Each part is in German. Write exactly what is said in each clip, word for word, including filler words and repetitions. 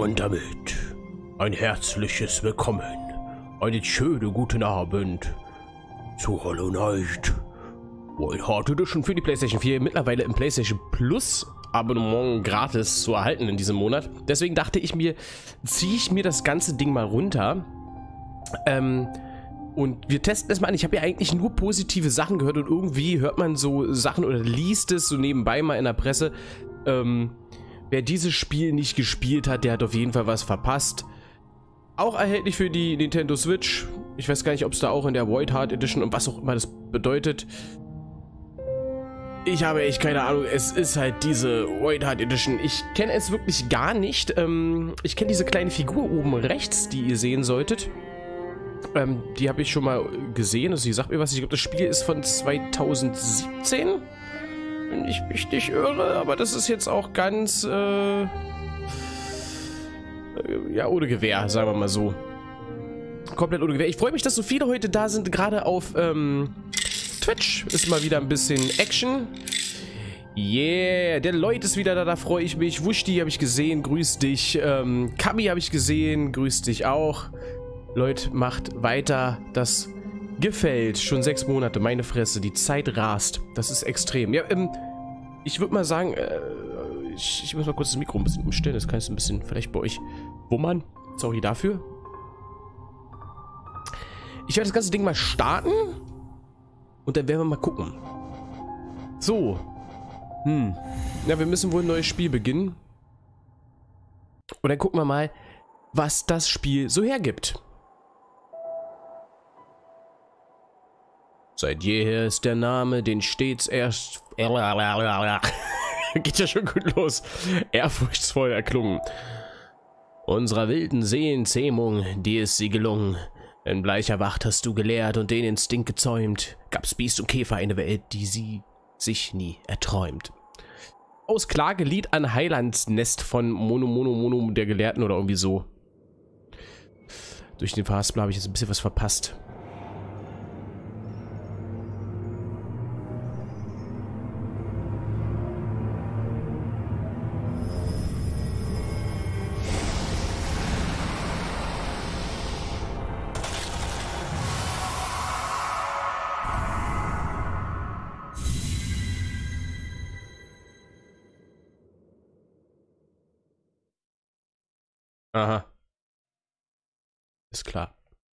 Und damit ein herzliches Willkommen, einen schönen guten Abend zu Hollow Knight Wild Heart Edition für die PlayStation vier, mittlerweile im PlayStation Plus Abonnement gratis zu erhalten in diesem Monat. Deswegen dachte ich mir, ziehe ich mir das ganze Ding mal runter. Ähm, und wir testen es mal an. Ich habe ja eigentlich nur positive Sachen gehört und irgendwie hört man so Sachen oder liest es so nebenbei mal in der Presse. Ähm, wer dieses Spiel nicht gespielt hat, der hat auf jeden Fall was verpasst. Auch erhältlich für die Nintendo Switch. Ich weiß gar nicht, ob es da auch in der Wild Heart Edition und was auch immer das bedeutet. Ich habe echt keine Ahnung. Es ist halt diese Wild Heart Edition. Ich kenne es wirklich gar nicht. Ähm, ich kenne diese kleine Figur oben rechts, die ihr sehen solltet. Ähm, die habe ich schon mal gesehen. Also, sie sagt mir was. Ich glaube, das Spiel ist von zweitausendsiebzehn. Wenn ich mich nicht irre. Aber das ist jetzt auch ganz... Äh, ja, ohne Gewehr, sagen wir mal so. Komplett ohne Gewehr. Ich freue mich, dass so viele heute da sind. Gerade auf... Ähm, Twitch ist mal wieder ein bisschen Action. Yeah, der Lloyd ist wieder da, da freue ich mich. Wushti habe ich gesehen, grüß dich. Ähm, Kami habe ich gesehen, grüß dich auch. Lloyd macht weiter, das gefällt. Schon sechs Monate, meine Fresse, die Zeit rast. Das ist extrem. Ja, ähm, ich würde mal sagen, äh, ich, ich muss mal kurz das Mikro ein bisschen umstellen. Das kann ich ein bisschen vielleicht bei euch wummern. Sorry dafür. Ich werde das ganze Ding mal starten. Und dann werden wir mal gucken. So. Hm. Ja, wir müssen wohl ein neues Spiel beginnen. Und dann gucken wir mal, was das Spiel so hergibt. Seit jeher ist der Name, den stets erst... Geht ja schon gut los. Ehrfurchtsvoll erklungen. Unserer wilden Seelenzähmung, dir ist sie gelungen. In bleicher Wacht hast du gelehrt und den Instinkt gezäumt. Gab's Biest und Käfer eine Welt, die sie sich nie erträumt. Aus Klagelied an Heilands Nest von Mono Mono Mono der Gelehrten oder irgendwie so. Durch den Verhaspel habe ich jetzt ein bisschen was verpasst. Aha. Ist klar.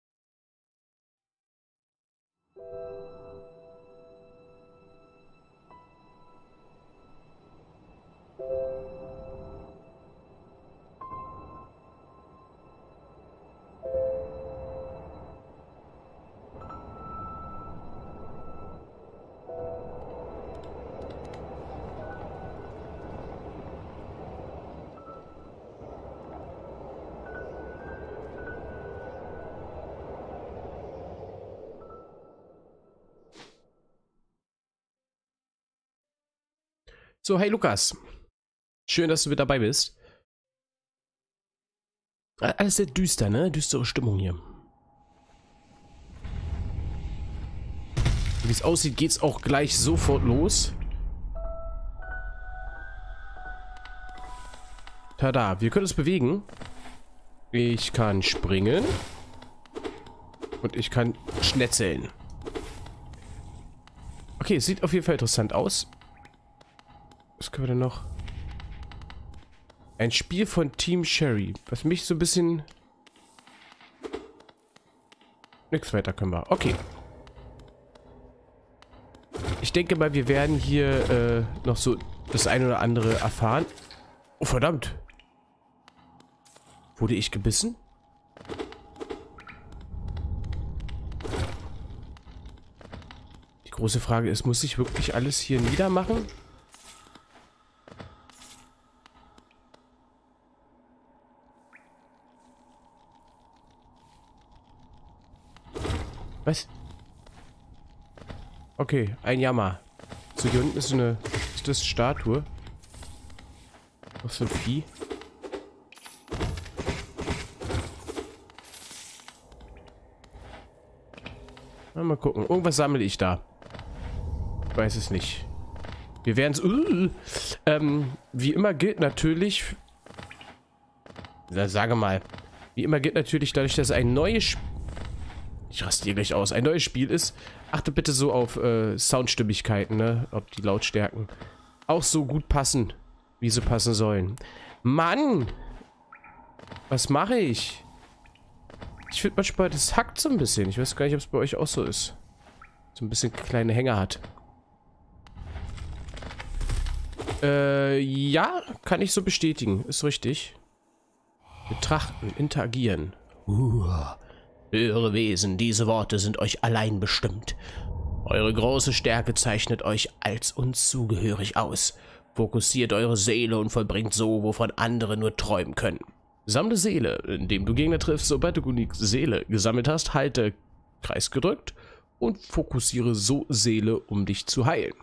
So, hey Lukas. Schön, dass du mit dabei bist. Alles sehr düster, ne? Düstere Stimmung hier. Wie es aussieht, geht's auch gleich sofort los. Tada, wir können uns bewegen. Ich kann springen. Und ich kann schnetzeln. Okay, es sieht auf jeden Fall interessant aus. Was können wir denn noch? Ein Spiel von Team Cherry. Was mich so ein bisschen... Nichts weiter können wir. Okay. Ich denke mal, wir werden hier äh, noch so das eine oder andere erfahren. Oh, verdammt. Wurde ich gebissen? Die große Frage ist, muss ich wirklich alles hier niedermachen? Was? Okay, ein Jammer. So, hier unten ist eine... Ist das Statue? Was für ein Vieh? Na, mal gucken. Irgendwas sammle ich da. Ich weiß es nicht. Wir werden es... Uh, ähm, wie immer gilt natürlich... Na, sage mal. Wie immer gilt natürlich, dadurch, dass ein neues Spiel... Ich raste hier gleich aus. Ein neues Spiel ist. Achte bitte so auf äh, Soundstimmigkeiten, ne? Ob die Lautstärken auch so gut passen, wie sie passen sollen. Mann! Was mache ich? Ich finde manchmal, das hackt so ein bisschen. Ich weiß gar nicht, ob es bei euch auch so ist. So ein bisschen kleine Hänger hat. Äh, ja, kann ich so bestätigen. Ist richtig. Betrachten, interagieren. Uh, höhere Wesen, diese Worte sind euch allein bestimmt. Eure große Stärke zeichnet euch als uns zugehörig aus. Fokussiert eure Seele und vollbringt so, wovon andere nur träumen können. Sammle Seele, indem du Gegner triffst. Sobald du genug Seele gesammelt hast, halte Kreis gedrückt und fokussiere so Seele, um dich zu heilen.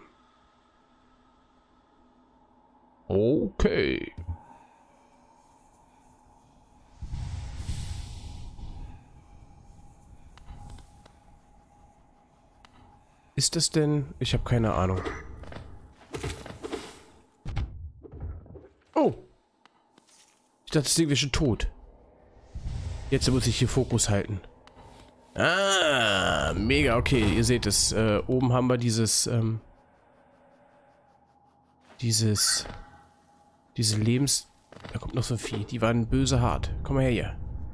Okay. Ist es denn? Ich habe keine Ahnung. Oh. Ich dachte, das Ding wäre schon tot. Jetzt muss ich hier Fokus halten. Ah, mega. Okay, ihr seht es. Äh, oben haben wir dieses, ähm, dieses, diese Lebens... Da kommt noch so ein Vieh. Die waren böse hart. Komm mal her hier.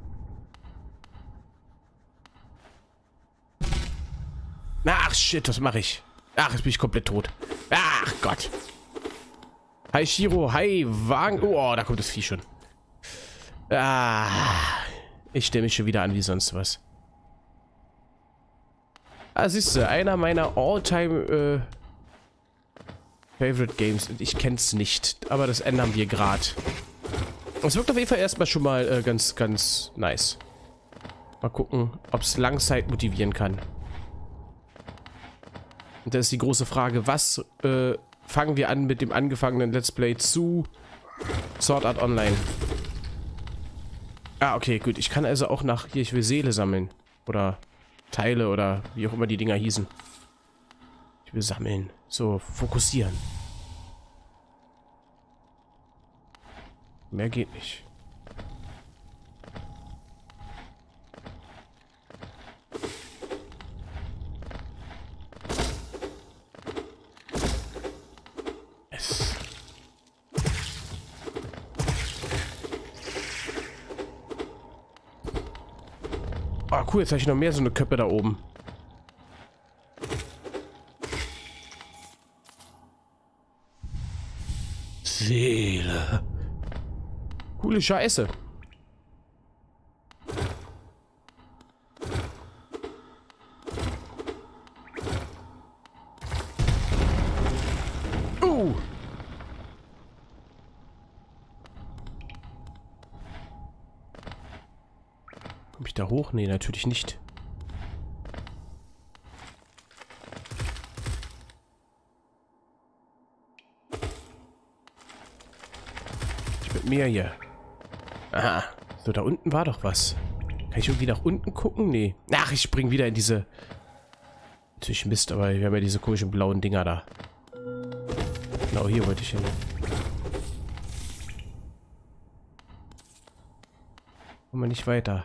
Ach, shit, was mache ich? Ach, jetzt bin ich komplett tot. Ach Gott. Hi, Shiro. Hi, Wagen. Oh, da kommt das Vieh schon. Ah, ich stelle mich schon wieder an wie sonst was. Ah, siehst du, einer meiner All-Time äh, Favorite Games. Ich kenn's nicht, aber das ändern wir gerade. Es wirkt auf jeden Fall erstmal schon mal äh, ganz, ganz nice. Mal gucken, ob es Langzeit motivieren kann. Und da ist die große Frage, was äh, fangen wir an mit dem angefangenen Let's Play zu Sword Art Online? Ah, okay, gut. Ich kann also auch nach... Hier, ich will Seele sammeln. Oder Teile oder wie auch immer die Dinger hießen. Ich will sammeln. So, fokussieren. Mehr geht nicht. Ah, cool, jetzt habe ich noch mehr so eine Köppe da oben. Seele. Coole Scheiße. Uh. Komm ich da hoch? Nee, natürlich nicht. Ich mit mir hier. Aha. So, da unten war doch was. Kann ich irgendwie nach unten gucken? Nee. Ach, ich spring wieder in diese... Natürlich Mist, aber wir haben ja diese komischen blauen Dinger da. Genau, hier wollte ich hin. Kommen wir nicht weiter.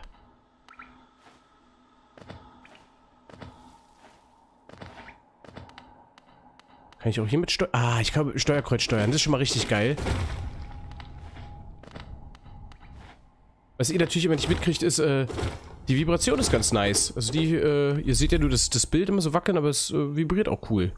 Kann ich auch hier mit Steuer... Ah, ich kann mit Steuerkreuz steuern. Das ist schon mal richtig geil. Was ihr natürlich immer nicht mitkriegt, ist, äh, die Vibration ist ganz nice. Also die, äh, ihr seht ja nur das, das Bild immer so wackeln, aber es äh, vibriert auch cool.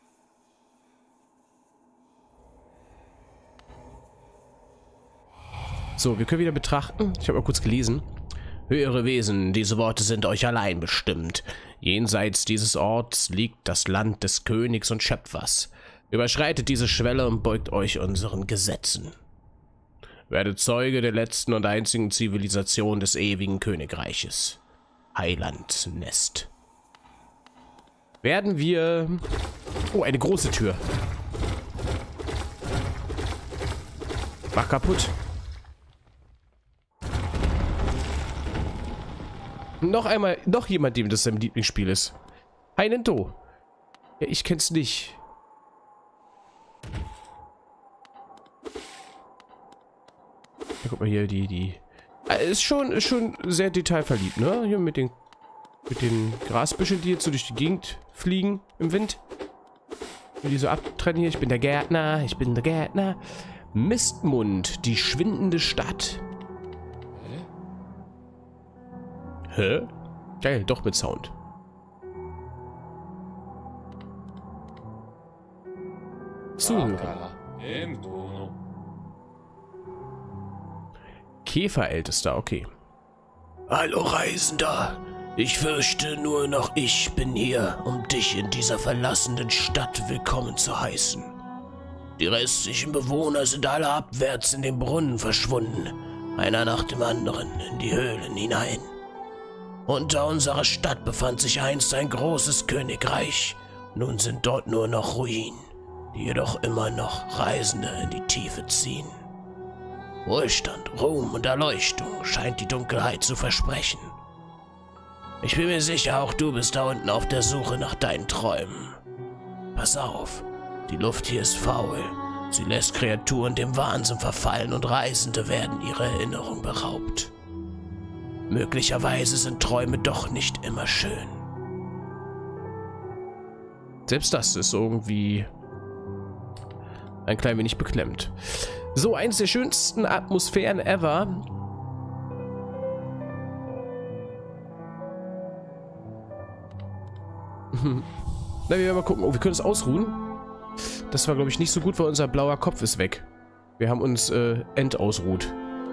So, wir können wieder betrachten. Ich habe mal kurz gelesen. Höhere Wesen, diese Worte sind euch allein bestimmt. Jenseits dieses Orts liegt das Land des Königs und Schöpfers. Überschreitet diese Schwelle und beugt euch unseren Gesetzen. Werdet Zeuge der letzten und einzigen Zivilisation des ewigen Königreiches. Heiland Nest. Werden wir... Oh, eine große Tür. War kaputt. Noch einmal, noch jemand, dem das sein Lieblingsspiel ist. Hi Nento. Ja, ich kenn's nicht. Ja, guck mal hier, die, die, Ist schon, ist schon sehr detailverliebt, ne? Hier mit den, mit den Grasbüscheln, die jetzt so durch die Gegend fliegen im Wind. Und die so abtrennen hier. Ich bin der Gärtner, ich bin der Gärtner. Mistmund, die schwindende Stadt. Hä? Geil, doch mit Sound. Zuhören. Käferältester, okay. Hallo Reisender, ich fürchte nur noch ich bin hier, um dich in dieser verlassenen Stadt willkommen zu heißen. Die restlichen Bewohner sind alle abwärts in den Brunnen verschwunden, einer nach dem anderen in die Höhlen hinein. Unter unserer Stadt befand sich einst ein großes Königreich, nun sind dort nur noch Ruinen, die jedoch immer noch Reisende in die Tiefe ziehen. Wohlstand, Ruhm und Erleuchtung scheint die Dunkelheit zu versprechen. Ich bin mir sicher, auch du bist da unten auf der Suche nach deinen Träumen. Pass auf, die Luft hier ist faul. Sie lässt Kreaturen dem Wahnsinn verfallen und Reisende werden ihrer Erinnerung beraubt. Möglicherweise sind Träume doch nicht immer schön. Selbst das ist irgendwie ein klein wenig beklemmt. So, eins der schönsten Atmosphären ever. Na, wir werden mal gucken. Oh, wir können uns ausruhen. Das war, glaube ich, nicht so gut, weil unser blauer Kopf ist weg. Wir haben uns äh, entausruht.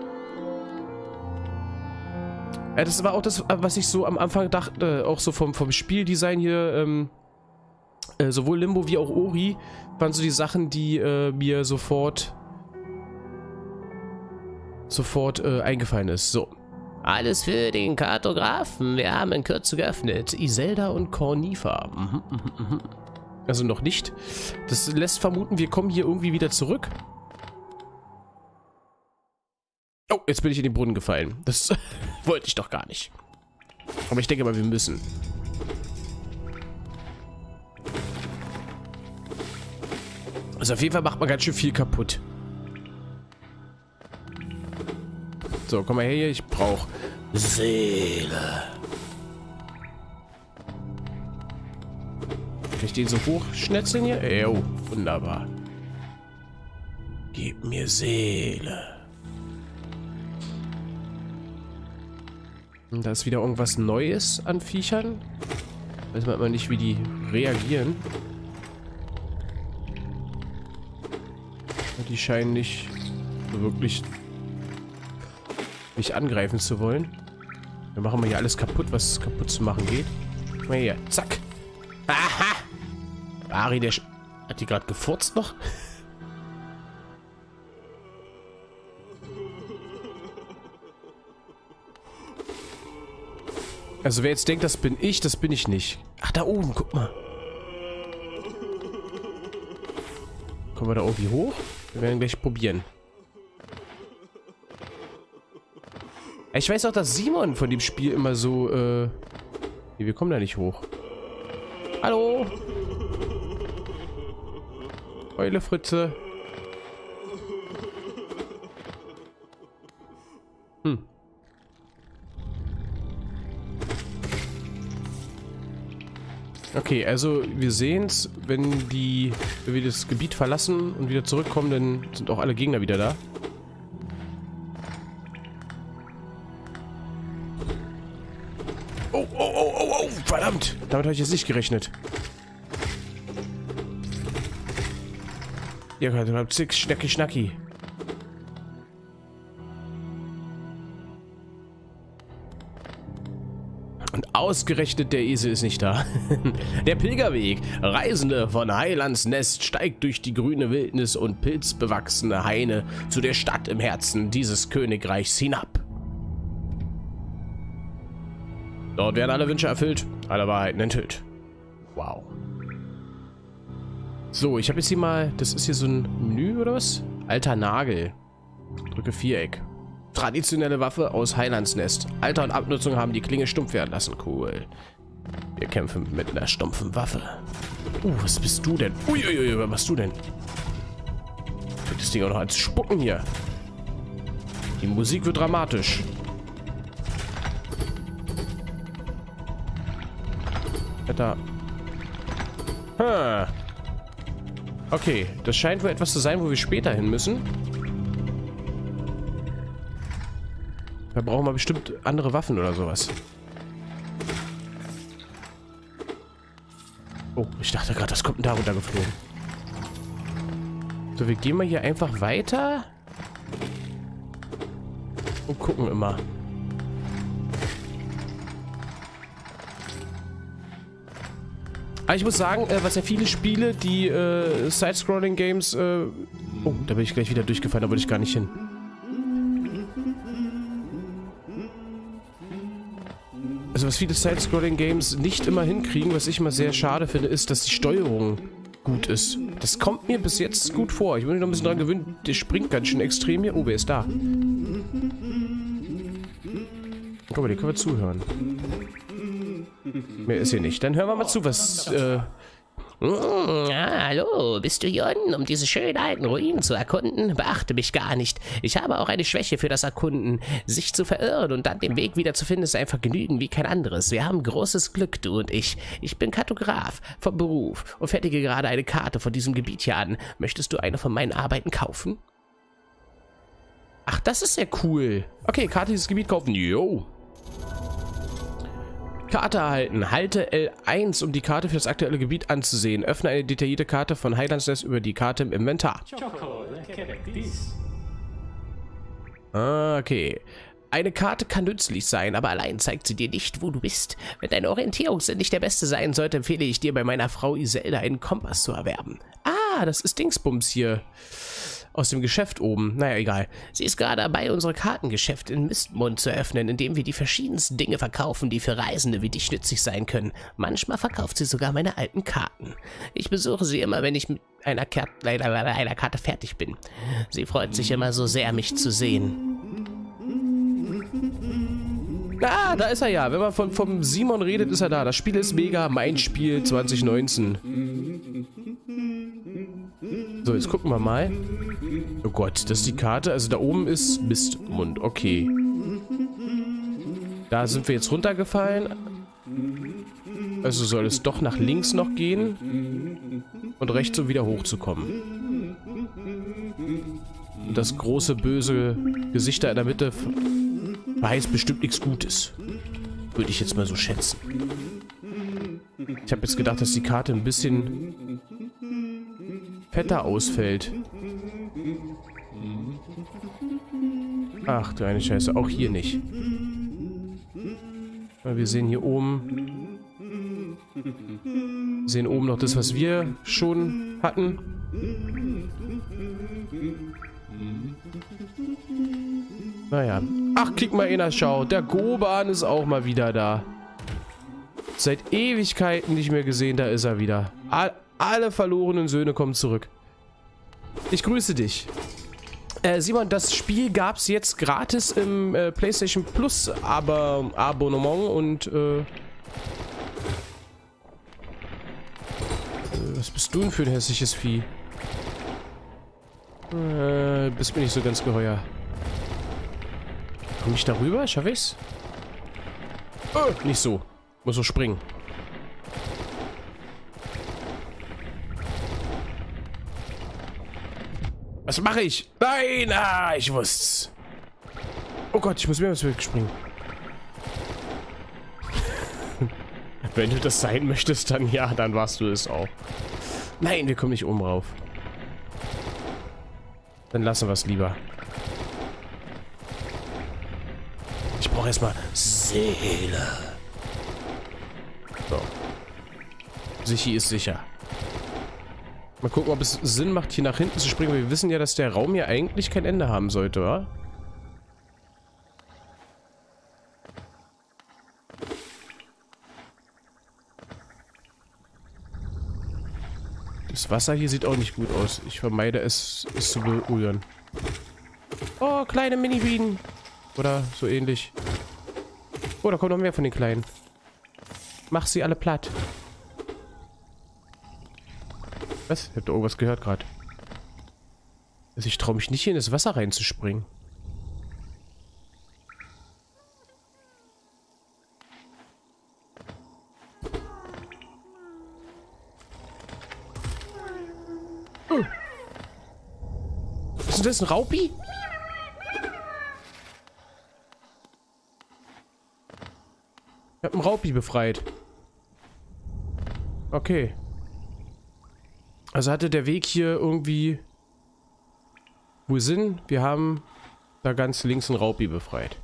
Ja, das war auch das, was ich so am Anfang dachte, auch so vom, vom Spieldesign hier, ähm, äh, sowohl Limbo wie auch Ori, waren so die Sachen, die äh, mir sofort sofort äh, eingefallen ist. So. Alles für den Kartografen. Wir haben in Kürze geöffnet. Iselda und Cornifa. Mhm, mhm, mhm. Also noch nicht. Das lässt vermuten, wir kommen hier irgendwie wieder zurück. Oh, jetzt bin ich in den Brunnen gefallen. Das wollte ich doch gar nicht. Aber ich denke mal, wir müssen. Also auf jeden Fall macht man ganz schön viel kaputt. So, komm mal her hier. Ich brauche Seele. Kann ich den so hochschnetzeln hier? Jo, wunderbar. Gib mir Seele. Und da ist wieder irgendwas Neues an Viechern. Weiß man aber nicht, wie die reagieren. Die scheinen nicht so wirklich mich angreifen zu wollen. Wir machen mal hier alles kaputt, was kaputt zu machen geht. Mal hier. Zack. Aha. Ari, der... Sch Hat die gerade gefurzt noch? Also wer jetzt denkt, das bin ich, das bin ich nicht. Ach, da oben, guck mal. Kommen wir da irgendwie hoch? Wir werden gleich probieren. Ich weiß auch, dass Simon von dem Spiel immer so, äh... Nee, wir kommen da nicht hoch. Hallo? Heule, Fritze. Hm. Okay, also wir sehen es, wenn die, wenn wir das Gebiet verlassen und wieder zurückkommen, dann sind auch alle Gegner wieder da. Oh, oh, oh, oh, oh, verdammt! Damit habe ich jetzt nicht gerechnet. Ja, du habt six, Schnacki, Schnacki. Und ausgerechnet der Esel ist nicht da. Der Pilgerweg. Reisende von Heilands Nest steigt durch die grüne Wildnis und pilzbewachsene Haine zu der Stadt im Herzen dieses Königreichs hinab. Dort werden alle Wünsche erfüllt, alle Wahrheiten enthüllt. Wow. So, ich habe jetzt hier mal, das ist hier so ein Menü oder was? Alter Nagel. Drücke Viereck. Traditionelle Waffe aus Heilands Nest. Alter und Abnutzung haben die Klinge stumpf werden lassen. Cool. Wir kämpfen mit einer stumpfen Waffe. Uh, was bist du denn? Uiuiui, was machst du denn? Ich krieg das Ding auch noch als Spucken hier. Die Musik wird dramatisch. Da. Hm. Okay, das scheint wohl etwas zu sein, wo wir später hin müssen. Da brauchen wir bestimmt andere Waffen oder sowas. Oh, ich dachte gerade, das kommt da runter geflogen. So, wir gehen mal hier einfach weiter. Und gucken immer. Aber ich muss sagen, äh, was ja viele Spiele, die äh, Side-Scrolling-Games... Äh oh, da bin ich gleich wieder durchgefallen, da wollte ich gar nicht hin. Also was viele Side-Scrolling-Games nicht immer hinkriegen, was ich immer sehr schade finde, ist, dass die Steuerung gut ist. Das kommt mir bis jetzt gut vor. Ich muss mich noch ein bisschen dran gewöhnen. Der springt ganz schön extrem hier. Oh, wer ist da? Guck mal, die können wir zuhören. Mehr ist hier nicht. Dann hören wir mal zu, was... Äh Mm, ja, hallo, bist du hier unten, um diese schönen alten Ruinen zu erkunden? Beachte mich gar nicht. Ich habe auch eine Schwäche für das Erkunden. Sich zu verirren und dann den Weg wieder zu finden, ist einfach genügend wie kein anderes. Wir haben großes Glück, du und ich. Ich bin Kartograf vom Beruf und fertige gerade eine Karte von diesem Gebiet hier an. Möchtest du eine von meinen Arbeiten kaufen? Ach, das ist ja cool. Okay, Karte dieses Gebiet kaufen. Jo. Karte erhalten. Halte L eins, um die Karte für das aktuelle Gebiet anzusehen. Öffne eine detaillierte Karte von Highlands Nest über die Karte im Inventar. Okay. Eine Karte kann nützlich sein, aber allein zeigt sie dir nicht, wo du bist. Wenn deine Orientierungssinn nicht der beste sein sollte, empfehle ich dir, bei meiner Frau Iselda einen Kompass zu erwerben. Ah, das ist Dingsbums hier. Aus dem Geschäft oben. Naja, egal. Sie ist gerade dabei, unsere Kartengeschäft in Mistmund zu öffnen, indem wir die verschiedensten Dinge verkaufen, die für Reisende wie dich nützlich sein können. Manchmal verkauft sie sogar meine alten Karten. Ich besuche sie immer, wenn ich mit einer, Karte, einer Karte fertig bin. Sie freut sich immer so sehr, mich zu sehen. Ah, da ist er ja. Wenn man von, vom Simon redet, ist er da. Das Spiel ist mega. Mein Spiel zwanzig neunzehn. So, jetzt gucken wir mal. Oh Gott, das ist die Karte. Also da oben ist Mistmund. Okay. Da sind wir jetzt runtergefallen. Also soll es doch nach links noch gehen. Und rechts, um wieder hochzukommen. Und das große, böse Gesicht da in der Mitte weiß bestimmt nichts Gutes. Würde ich jetzt mal so schätzen. Ich habe jetzt gedacht, dass die Karte ein bisschen fetter ausfällt. Ach du eine Scheiße, auch hier nicht. Wir sehen hier oben... Wir sehen oben noch das, was wir schon hatten. Naja. Ach, kick mal einer, schau. Der Goban ist auch mal wieder da. Seit Ewigkeiten nicht mehr gesehen, da ist er wieder. All, alle verlorenen Söhne kommen zurück. Ich grüße dich. Äh, Simon, das Spiel gab es jetzt gratis im äh, PlayStation Plus aber Abonnement und äh, äh, was bist du denn für ein hässliches Vieh? Äh, bist mir nicht so ganz geheuer. Komm ich da rüber? Schaff ich's? Oh, nicht so. Muss so springen. Was mache ich? Nein! Ah, ich wusste's. Oh Gott, ich muss mehr was wegspringen. Wenn du das sein möchtest, dann ja, dann warst du es auch. Nein, wir kommen nicht oben rauf. Dann lassen wir es lieber. Ich brauche erstmal Seele. So. Sichi ist sicher. Mal gucken, ob es Sinn macht, hier nach hinten zu springen. Wir wissen ja, dass der Raum hier eigentlich kein Ende haben sollte, oder? Das Wasser hier sieht auch nicht gut aus. Ich vermeide es, es zu berühren. Oh, kleine Mini-Bienen. Oder so ähnlich. Oh, da kommt noch mehr von den Kleinen. Mach sie alle platt. Was? Ich hab da irgendwas gehört gerade. Also ich traue mich nicht, hier in das Wasser reinzuspringen. ist das? Ein Raupi? Ich hab einen Raupi befreit. Okay. Also hatte der Weg hier irgendwie... Wo sind? Wir haben da ganz links einen Raupi befreit.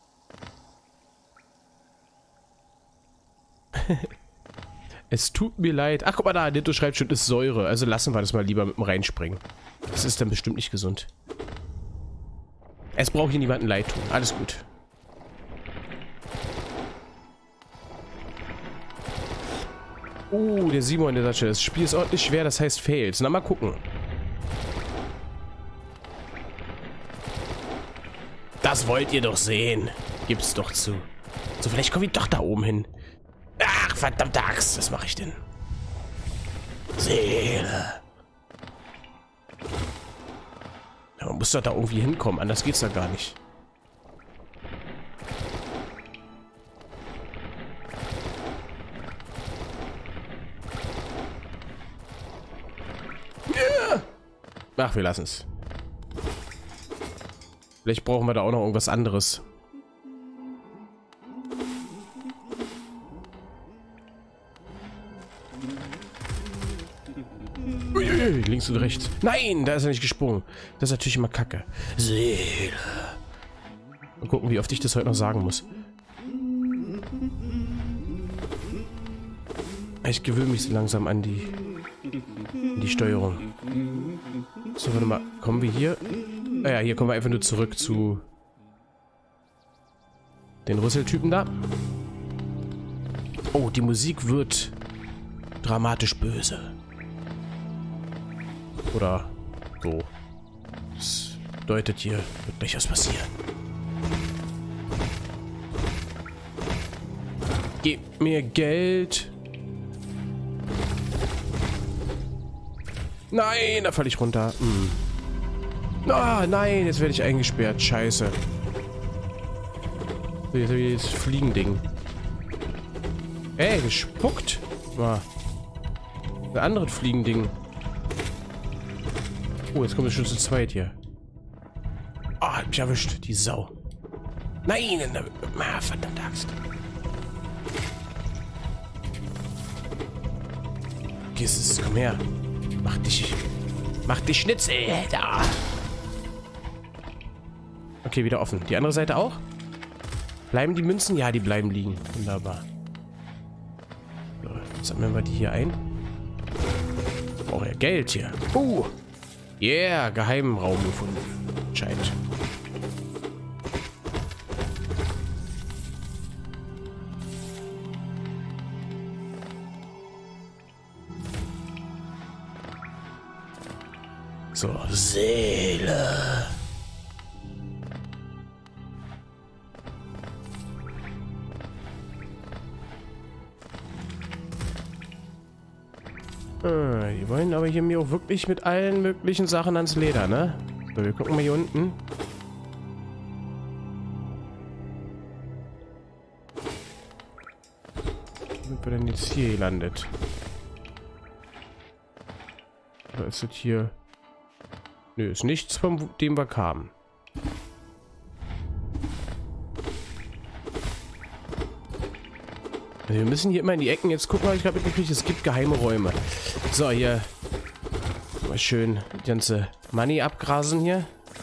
Es tut mir leid. Ach, guck mal da, Nitto schreibt schon, ist Säure. Also lassen wir das mal lieber mit dem Reinspringen. Das ist dann bestimmt nicht gesund. Es braucht hier niemanden leid tun. Alles gut. Oh, der Simon in der Tasche. Das Spiel ist ordentlich schwer, das heißt Fails. Na, mal gucken. Das wollt ihr doch sehen. Gibt's doch zu. So, vielleicht kommen wir doch da oben hin. Ach, verdammte Axt. Was mache ich denn? Seele. Ja, man muss doch da irgendwie hinkommen. Anders geht's da gar nicht. Ach, wir lassen es. Vielleicht brauchen wir da auch noch irgendwas anderes. Uiuiui, links und rechts. Nein, da ist er nicht gesprungen. Das ist natürlich immer Kacke. Seele. Mal gucken, wie oft ich das heute noch sagen muss. Ich gewöhne mich so langsam an die, an die Steuerung. So, warte mal. Kommen wir hier? Ah ja, hier kommen wir einfach nur zurück zu den Rüsseltypen da. Oh, die Musik wird dramatisch böse. Oder so. Das deutet, hier wird gleich was passieren. Gib mir Geld. Nein, da falle ich runter. Hm. Ah, nein, jetzt werde ich eingesperrt. Scheiße. Jetzt habe ich das Fliegending. Ey, gespuckt. Ah. Ein anderes Fliegending. Oh, jetzt kommt es schon zu zweit hier. Ah, oh, hat mich erwischt, die Sau. Nein, ah, verdammte Axt. Jesus, komm her. Mach dich. Mach dich Schnitzel, da. Okay, wieder offen. Die andere Seite auch? Bleiben die Münzen? Ja, die bleiben liegen. Wunderbar. So, sammeln wir die hier ein. Oh ja, Geld hier. Uh. Yeah, geheimen Raum gefunden. Scheint. So, Seele. Ah, die wollen aber hier mir auch wirklich mit allen möglichen Sachen ans Leder, ne? So, wir gucken mal hier unten. Wie sind wir denn jetzt hier gelandet? Oder ist das hier... Nö, ist nichts, von dem wir kamen. Also wir müssen hier immer in die Ecken. Jetzt gucken wir, ich glaube, es gibt geheime Räume. So, hier. Mal schön die ganze Money abgrasen hier.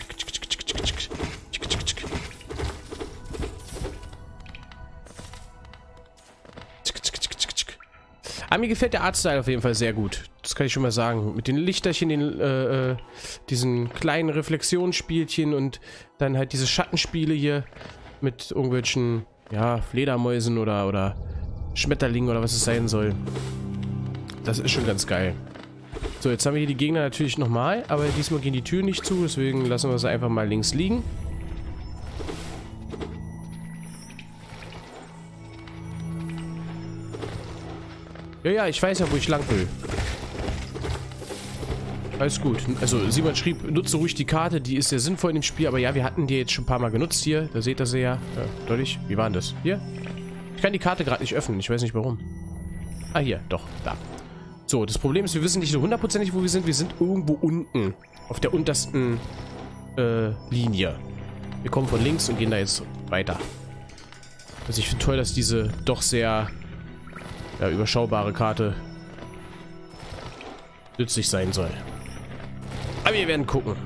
Aber mir gefällt der Artstyle auf jeden Fall sehr gut. Das kann ich schon mal sagen. Mit den Lichterchen, den, äh, äh, diesen kleinen Reflexionsspielchen und dann halt diese Schattenspiele hier mit irgendwelchen, ja, Fledermäusen oder, oder Schmetterlingen oder was es sein soll. Das ist schon ganz geil. So, jetzt haben wir hier die Gegner natürlich nochmal, aber diesmal gehen die Türen nicht zu, deswegen lassen wir sie einfach mal links liegen. Ja, ja, ich weiß ja, wo ich lang will. Alles gut. Also, Simon schrieb, nutze ruhig die Karte, die ist sehr sinnvoll in dem Spiel, aber ja, wir hatten die jetzt schon ein paar Mal genutzt hier. Da seht ihr sie ja. Ja, deutlich. Wie war denn das? Hier? Ich kann die Karte gerade nicht öffnen, ich weiß nicht warum. Ah, hier, doch, da. So, das Problem ist, wir wissen nicht so hundertprozentig, wo wir sind. Wir sind irgendwo unten. Auf der untersten äh, Linie. Wir kommen von links und gehen da jetzt weiter. Also ich finde toll, dass diese doch sehr ja, überschaubare Karte nützlich sein soll. Aber wir werden gucken.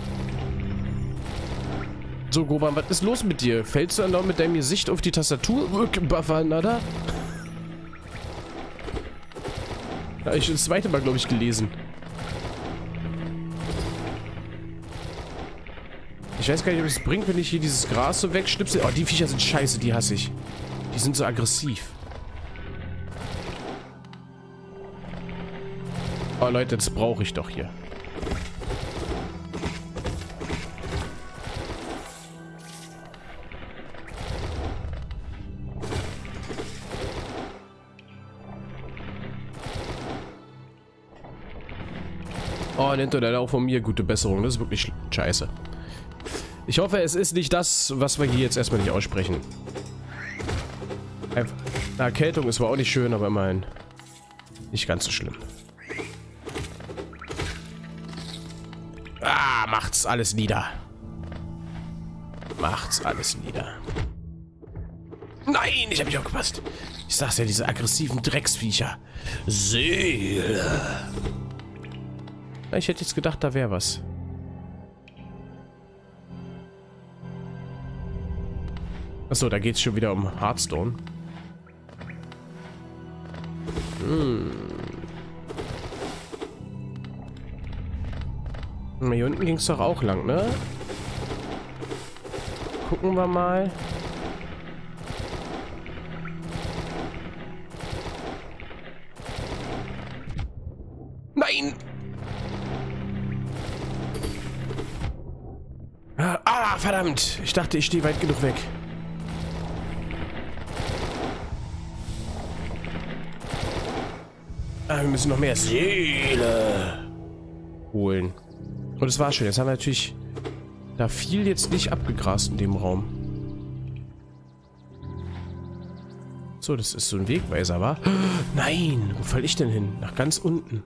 So, Goban, was ist los mit dir? Fällst du dann noch mit deinem Gesicht auf die Tastatur? Buffer, nada? Da habe ich das zweite Mal, glaube ich, gelesen. Ich weiß gar nicht, ob es bringt, wenn ich hier dieses Gras so wegschnipsel. Oh, die Viecher sind scheiße, die hasse ich. Die sind so aggressiv. Oh, Leute, das brauche ich doch hier. Oh, nennt er auch von mir gute Besserung. Das ist wirklich scheiße. Ich hoffe, es ist nicht das, was wir hier jetzt erstmal nicht aussprechen. Einfach. Eine Erkältung ist zwar auch nicht schön, aber immerhin nicht ganz so schlimm. Ah, macht's alles nieder. Macht's alles nieder. Nein, ich hab nicht aufgepasst. Ich sag's ja, diese aggressiven Drecksviecher. Seele. Ich hätte jetzt gedacht, da wäre was. Achso, da geht es schon wieder um Hearthstone. Hm. Hier unten ging es doch auch lang, ne? Gucken wir mal. Nein! Ah, verdammt! Ich dachte, ich stehe weit genug weg. Ah, wir müssen noch mehr Seele holen. Und es war schön. Jetzt haben wir natürlich da viel jetzt nicht abgegrast in dem Raum. So, das ist so ein Wegweiser, wa? Nein! Wo fall ich denn hin? Nach ganz unten.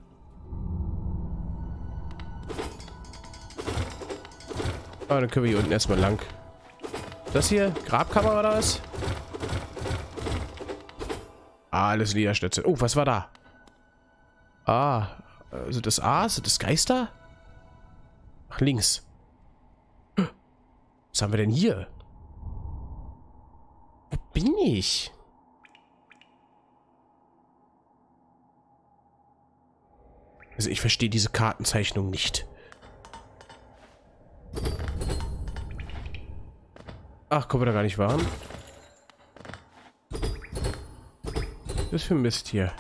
Ah, dann können wir hier unten erstmal lang. Das hier? Grabkammer oder was? Ah, alles Niederstütze. Oh, was war da? Ah, also das A, sind das Geister? Ach, links. Was haben wir denn hier? Wo bin ich? Also ich verstehe diese Kartenzeichnung nicht. Ach, kommen wir da gar nicht waren? Was für ein Mist hier.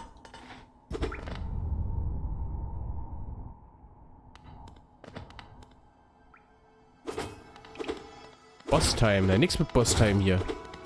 Boss-Time. Na, nix mit Boss-Time hier.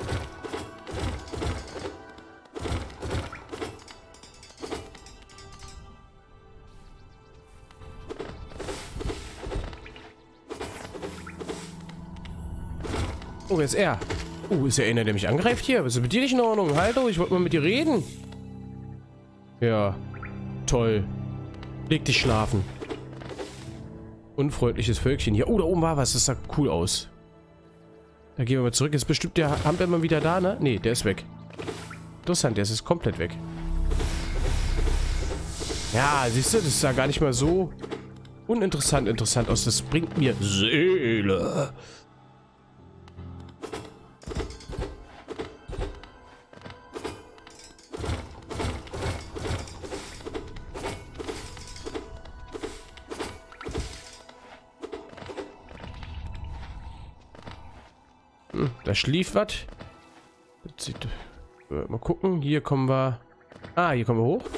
Oh, wer ist er? Oh, ist ja einer, der mich angreift hier? Was ist mit dir nicht in Ordnung? Hallo, ich wollte mal mit dir reden. Ja, toll. Leg dich schlafen. Unfreundliches Völkchen hier. Oh, da oben war was. Das sah cool aus. Da gehen wir mal zurück. Ist bestimmt der Hampel mal wieder da, ne? Ne, der ist weg. Interessant, der ist jetzt komplett weg. Ja, siehst du, das sah gar nicht mal so uninteressant interessant aus. Das bringt mir Seele. Hm, da schlief was. Mal gucken. Hier kommen wir. Ah, hier kommen wir hoch.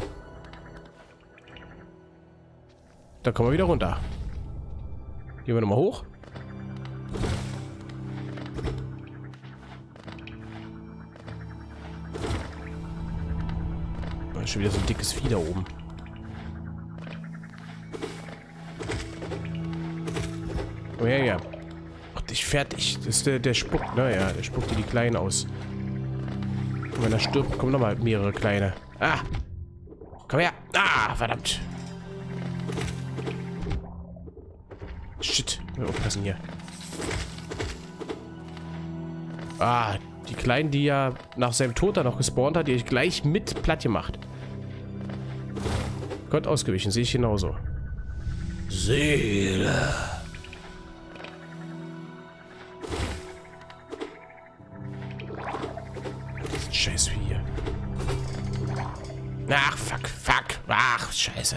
Da kommen wir wieder runter. Gehen wir nochmal hoch. Da ist schon wieder so ein dickes Vieh da oben. Oh ja, ja. Macht dich fertig. Das ist der, der spuckt. Naja, der spuckt dir die Kleinen aus. Und wenn er stirbt, kommen nochmal mehrere Kleine. Ah! Komm her! Ah, verdammt! Shit. wir aufpassen hier. Ah, die Kleinen, die ja nach seinem Tod da noch gespawnt hat, die ich gleich mit platt gemacht. Gott ausgewichen, sehe ich genauso. Seele. Scheiß wie hier. Ach, fuck, fuck. Ach, scheiße.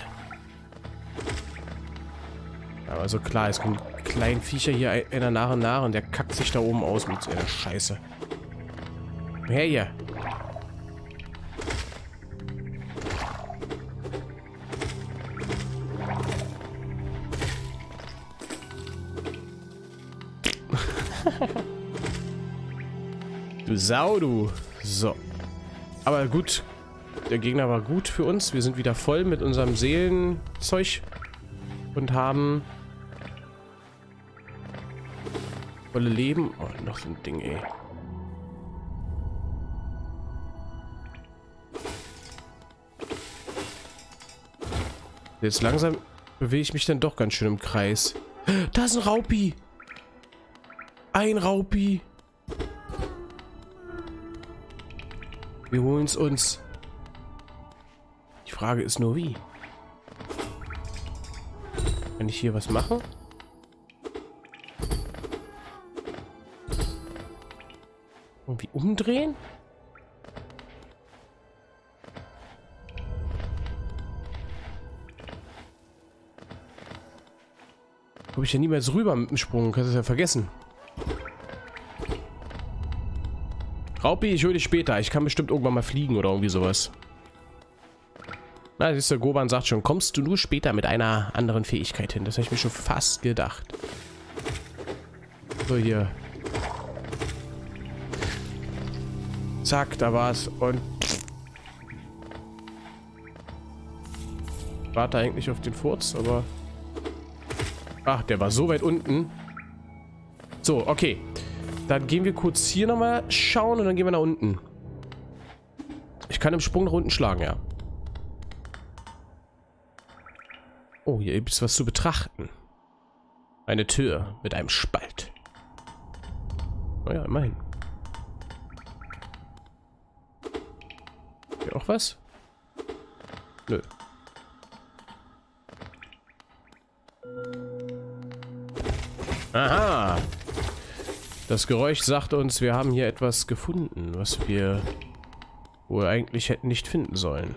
Aber so klar, es kommen die kleinen Viecher hier einer nach und nach und der kackt sich da oben aus mit einer Scheiße. Her hier. Du Sau, du. So. Aber gut. Der Gegner war gut für uns. Wir sind wieder voll mit unserem Seelenzeug. Und haben... volle Leben. Oh, noch so ein Ding, ey. Jetzt langsam bewege ich mich dann doch ganz schön im Kreis. Da ist ein Raupi. Ein Raupi. Wir holen es uns. Die Frage ist nur wie. Kann ich hier was machen? Irgendwie umdrehen? Komme ich ja niemals rüber mit dem Sprung. Kannst du es ja vergessen. Raupi, ich hole dich später. Ich kann bestimmt irgendwann mal fliegen oder irgendwie sowas. Na, siehst du, Goban sagt schon, kommst du nur später mit einer anderen Fähigkeit hin. Das habe ich mir schon fast gedacht. So, hier. Zack, da war's. Und... warte eigentlich auf den Furz, aber... ach, der war so weit unten. So, okay. Dann gehen wir kurz hier nochmal schauen und dann gehen wir nach unten. Ich kann im Sprung nach unten schlagen, ja. Oh, hier gibt es was zu betrachten. Eine Tür mit einem Spalt. Oh ja, immerhin. Hier auch was? Nö. Aha. Das Geräusch sagt uns, wir haben hier etwas gefunden, was wir wohl eigentlich hätten nicht finden sollen.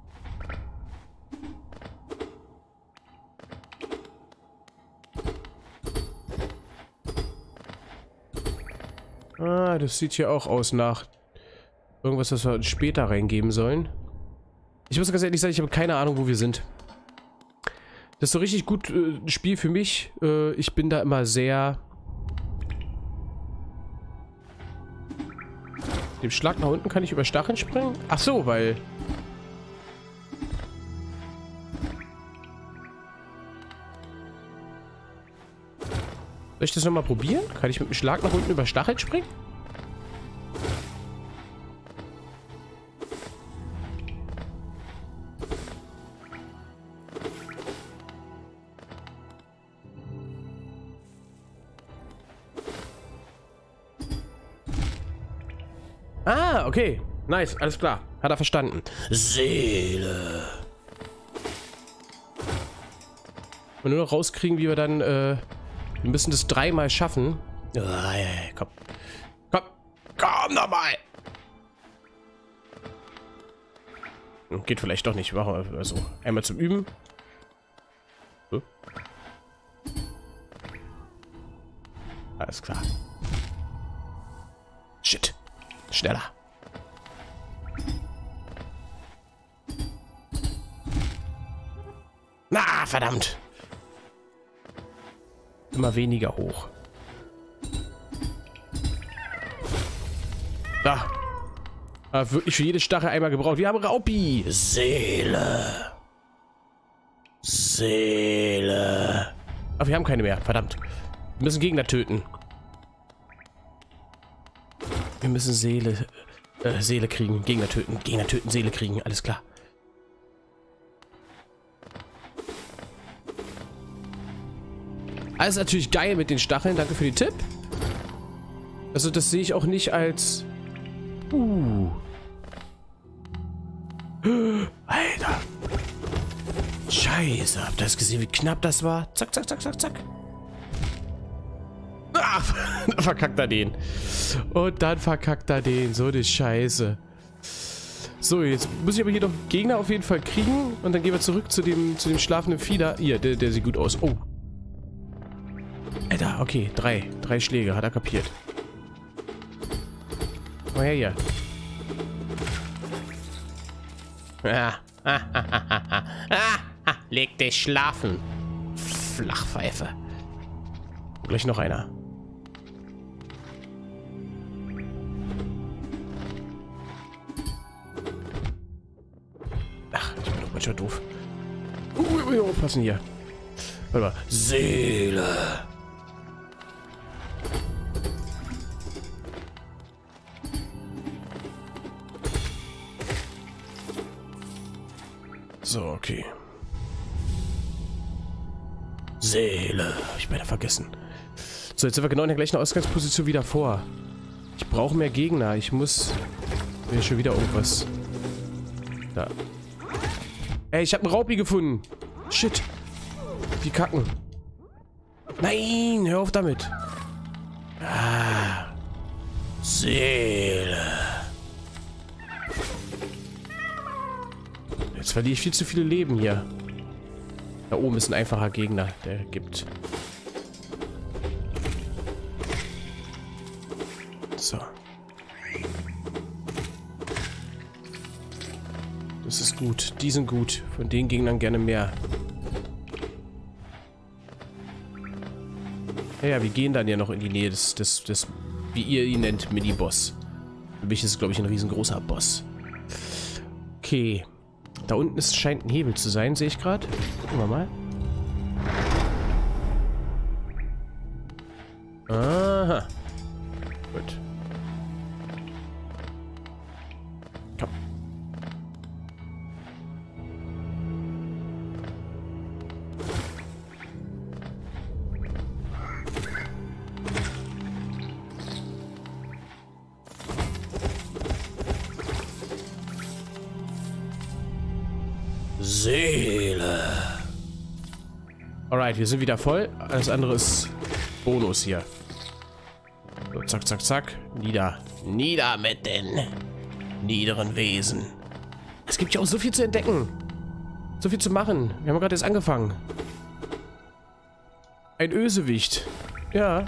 Ah, das sieht hier auch aus nach irgendwas, was wir später reingeben sollen. Ich muss ganz ehrlich sagen, ich habe keine Ahnung, wo wir sind. Das ist so richtig gut äh, ein Spiel für mich. Äh, ich bin da immer sehr... Dem Schlag nach unten kann ich über Stacheln springen? Ach so, weil... soll ich das nochmal probieren? Kann ich mit dem Schlag nach unten über Stacheln springen? Ah, okay. Nice, alles klar. Hat er verstanden. Seele. Und nur noch rauskriegen, wie wir dann, äh, wir müssen das dreimal schaffen. Oh, ja, ja, komm. Komm. Komm nochmal. Geht vielleicht doch nicht. Machen wir also einmal zum Üben. So. Alles klar. Shit. Schneller. Na, verdammt. Immer weniger hoch. Da. Ah, wirklich für jede Stachel einmal gebraucht. Wir haben Raupi. Seele. Seele. Aber wir haben keine mehr. Verdammt. Wir müssen Gegner töten. Wir müssen Seele, äh, Seele kriegen. Gegner töten. Gegner töten, Seele kriegen. Alles klar. Alles natürlich geil mit den Stacheln. Danke für den Tipp. Also das sehe ich auch nicht als... Uh. Alter. Scheiße. Habt ihr das gesehen, wie knapp das war? Zack, zack, zack, zack, zack. Ah, da verkackt er den. Und dann verkackt er den. So eine Scheiße. So, jetzt muss ich aber hier noch Gegner auf jeden Fall kriegen. Und dann gehen wir zurück zu dem, zu dem schlafenden Fieder. Hier, der, der sieht gut aus. Oh. Alter, okay. Drei. Drei Schläge. Hat er kapiert. Komm her hier. Ah. Ah, ah, ah, ah, ah. Ah, leg dich schlafen. Flachpfeife. Gleich noch einer. Ach, ich bin doch manchmal doof. Uh, uh, uh, passen hier. Warte mal. Seele. So, okay. Seele. Hab ich beinahe vergessen. So, jetzt sind wir genau in der gleichen Ausgangsposition wie davor. Ich brauche mehr Gegner. Ich muss... Hier schon wieder irgendwas. Da. Ey, ich habe einen Raupi gefunden. Shit. Die kacken. Nein, hör auf damit. Ah. Seele. Jetzt verliere ich viel zu viele Leben hier. Da oben ist ein einfacher Gegner, der gibt. So. Das ist gut. Die sind gut. Von den Gegnern gerne mehr. Ja, ja, wir gehen dann ja noch in die Nähe des, des, des wie ihr ihn nennt, Mini-Boss. Für mich ist es, glaube ich, ein riesengroßer Boss. Okay. Da unten ist, scheint ein Hebel zu sein, sehe ich gerade. Gucken wir mal. Aha. Gut. Komm. Seele. Alright, wir sind wieder voll. Alles andere ist Bonus hier. So, zack, zack, zack. Nieder. Nieder mit den niederen Wesen. Es gibt ja auch so viel zu entdecken. So viel zu machen. Wir haben gerade erst angefangen. Ein Ösewicht. Ja.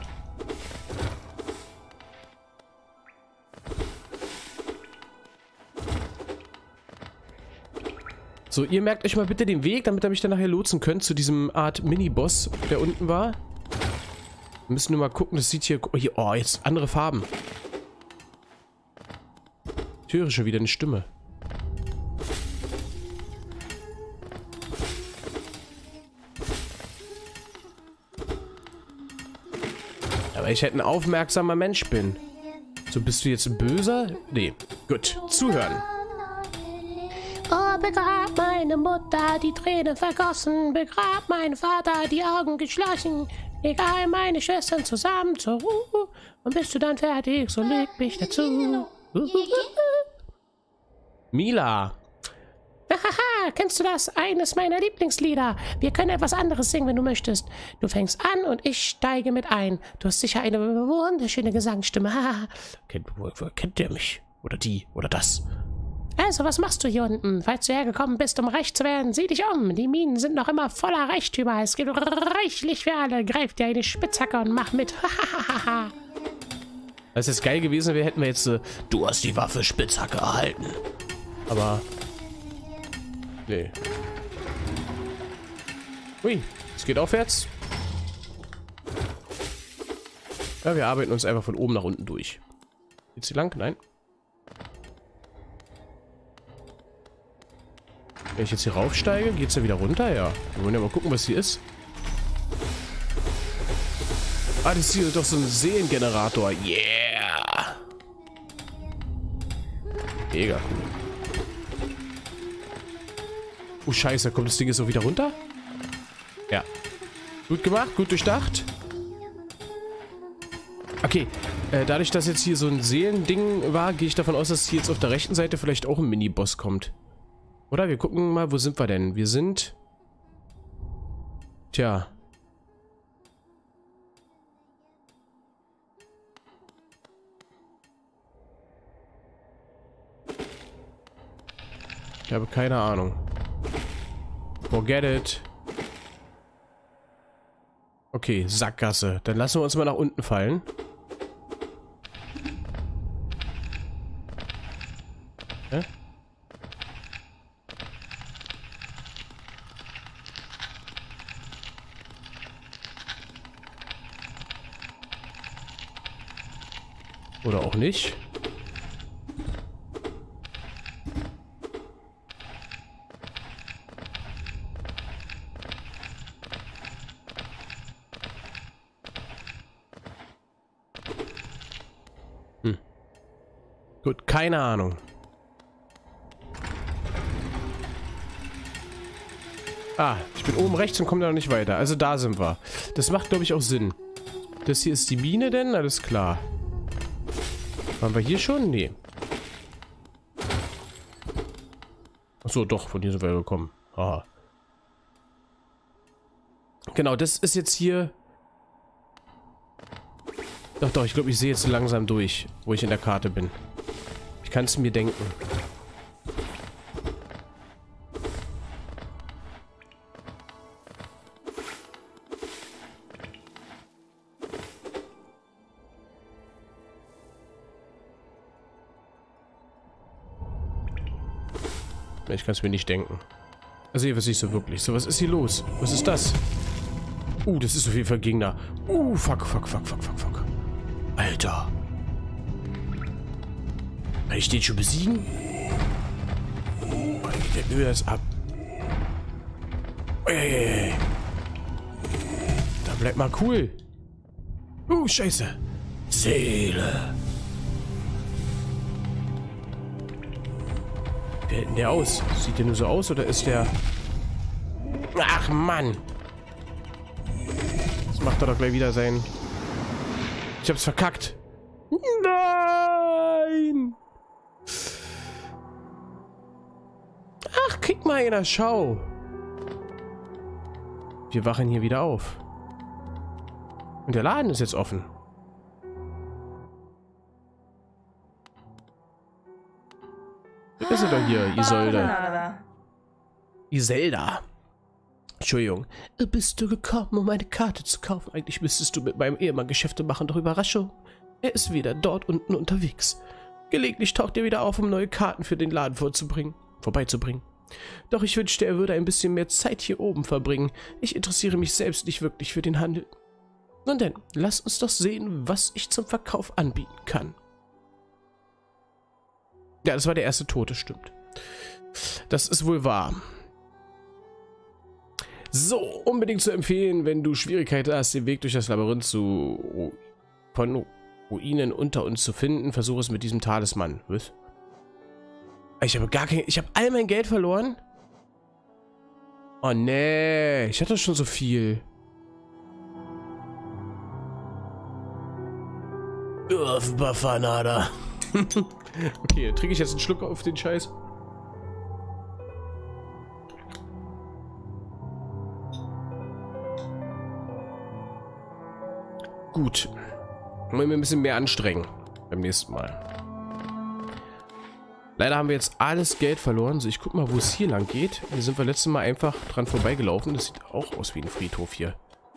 So, ihr merkt euch mal bitte den Weg, damit ihr mich dann nachher lotsen könnt zu diesem Art Mini-Boss, der unten war. Wir müssen nur mal gucken, das sieht hier... Oh, hier, oh, jetzt andere Farben. Ich höre schon wieder eine Stimme. Aber ich halt ein aufmerksamer Mensch bin. So, bist du jetzt ein Böser? Nee. Gut, zuhören. Oh, begrab meine Mutter, die Tränen vergossen. Begrab meinen Vater, die Augen geschlossen. Leg all meine Schwestern zusammen zur Ruhe. Und bist du dann fertig, so leg mich dazu. Mila. Haha, kennst du das? Eines meiner Lieblingslieder. Wir können etwas anderes singen, wenn du möchtest. Du fängst an und ich steige mit ein. Du hast sicher eine wunderschöne Gesangsstimme. Kennt, woher kennt der mich? Oder die? Oder das? Also, was machst du hier unten? Falls du hergekommen bist, um reich zu werden, sieh dich um. Die Minen sind noch immer voller Reichtümer. Es gibt reichlich für alle. Greif dir eine Spitzhacke und mach mit. Das ist geil gewesen, wir hätten wir jetzt... Äh, Du hast die Waffe Spitzhacke erhalten. aber... Nee. Ui, es geht aufwärts. Ja, wir arbeiten uns einfach von oben nach unten durch. Geht's hier lang? Nein. Wenn ich jetzt hier raufsteige, geht's ja wieder runter? Ja. Wir wollen ja mal gucken, was hier ist. Ah, das ist hier doch so ein Seelengenerator. Yeah! Mega cool. Oh, scheiße. Kommt das Ding jetzt auch wieder runter? Ja. Gut gemacht, gut durchdacht. Okay, äh, dadurch, dass jetzt hier so ein Seelending war, gehe ich davon aus, dass hier jetzt auf der rechten Seite vielleicht auch ein Mini-Boss kommt. Oder? Wir gucken mal, wo sind wir denn? Wir sind... Tja. Ich habe keine Ahnung. Forget it. Okay, Sackgasse. Dann lassen wir uns mal nach unten fallen. Hä? Oder auch nicht. Hm. Gut, keine Ahnung. Ah, ich bin oben rechts und komme da noch nicht weiter. Also da sind wir. Das macht, glaube ich, auch Sinn. Das hier ist die Mine denn? Alles klar. Waren wir hier schon? Nee. Achso, doch, von hier sind wir gekommen. Aha. Genau, das ist jetzt hier... Doch, doch, ich glaube, ich sehe jetzt langsam durch, wo ich in der Karte bin. Ich kann es mir denken. Ich kann es mir nicht denken. Also hier nicht so wirklich. So, was ist hier los? Was ist das? Uh, das ist auf jeden Fall Gegner. Uh, fuck, fuck, fuck, fuck, fuck, fuck. Alter. Kann ich den schon besiegen? Oh, der will das ab. Ey. Da bleibt mal cool. Uh, scheiße. Seele. Wie hält denn der aus? Sieht der nur so aus oder ist der... Ach, Mann. Das macht er doch gleich wieder sein... Ich hab's verkackt. Nein! Ach, krieg mal einer, schau. Wir wachen hier wieder auf. Und der Laden ist jetzt offen. Wer ist denn hier, Isolde? Iselda. Entschuldigung. Bist du gekommen, um eine Karte zu kaufen? Eigentlich müsstest du mit meinem Ehemann Geschäfte machen, doch Überraschung. Er ist wieder dort unten unterwegs. Gelegentlich taucht er wieder auf, um neue Karten für den Laden vorzubringen, vorbeizubringen. Doch ich wünschte, er würde ein bisschen mehr Zeit hier oben verbringen. Ich interessiere mich selbst nicht wirklich für den Handel. Nun denn, lass uns doch sehen, was ich zum Verkauf anbieten kann. Ja, das war der erste Tote, stimmt. Das ist wohl wahr. So, unbedingt zu empfehlen, wenn du Schwierigkeiten hast, den Weg durch das Labyrinth zu von Ruinen unter uns zu finden, versuche es mit diesem Talisman. Was? Ich habe gar kein... Ich habe all mein Geld verloren? Oh nee, ich hatte schon so viel. Uff, Bafanada. Okay, dann trinke ich jetzt einen Schluck auf den Scheiß. Gut. Wollen wir ein bisschen mehr anstrengen beim nächsten Mal. Leider haben wir jetzt alles Geld verloren. So, ich guck mal, wo es hier lang geht. Hier sind wir letztes Mal einfach dran vorbeigelaufen. Das sieht auch aus wie ein Friedhof hier.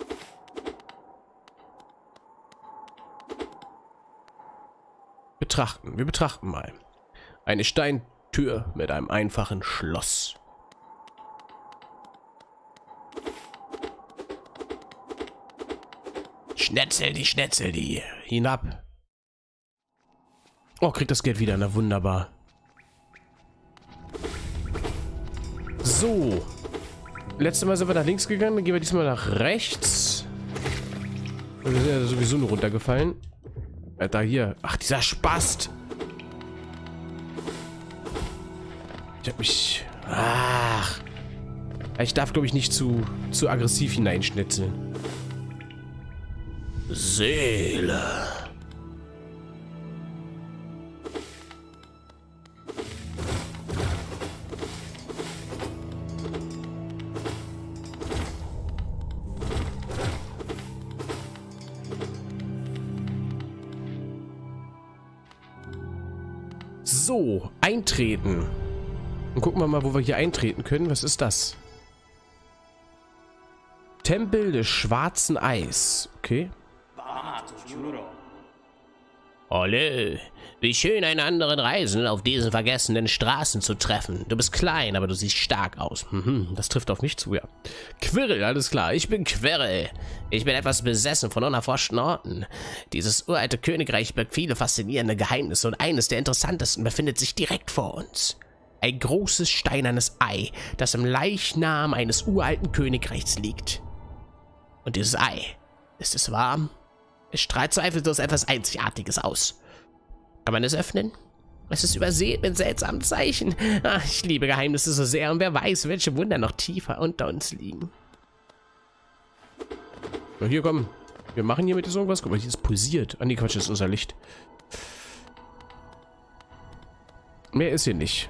Betrachten. Wir betrachten mal. Eine Steintür mit einem einfachen Schloss. Schnetzel die, schnetzel die. Hinab. Oh, kriegt das Geld wieder. Na, wunderbar. So. Letztes Mal sind wir nach links gegangen. Dann gehen wir diesmal nach rechts. Wir sind ja sowieso nur runtergefallen. Alter, hier. Ach, dieser Spast. Ich hab mich... Ach. Ich darf, glaube ich, nicht zu, zu aggressiv hineinschnitzeln. Seele. So, eintreten. Und gucken wir mal, wo wir hier eintreten können. Was ist das? Tempel des schwarzen Eis. Okay. Olle, wie schön einen anderen Reisenden auf diesen vergessenen Straßen zu treffen. Du bist klein, aber du siehst stark aus. Mhm, das trifft auf mich zu, ja. Quirrell, alles klar. Ich bin Quirrell. Ich bin etwas besessen von unerforschten Orten. Dieses uralte Königreich birgt viele faszinierende Geheimnisse und eines der interessantesten befindet sich direkt vor uns. Ein großes steinernes Ei, das im Leichnam eines uralten Königreichs liegt. Und dieses Ei, ist es warm? Es strahlt zweifellos etwas Einzigartiges aus. Kann man es öffnen? Es ist übersät mit seltsamen Zeichen. Ach, ich liebe Geheimnisse so sehr und wer weiß, welche Wunder noch tiefer unter uns liegen. So, hier, komm. Wir machen hier mit jetzt irgendwas. Guck mal, hier ist pulsiert. Ah, nee, Quatsch, das ist unser Licht. Mehr ist hier nicht.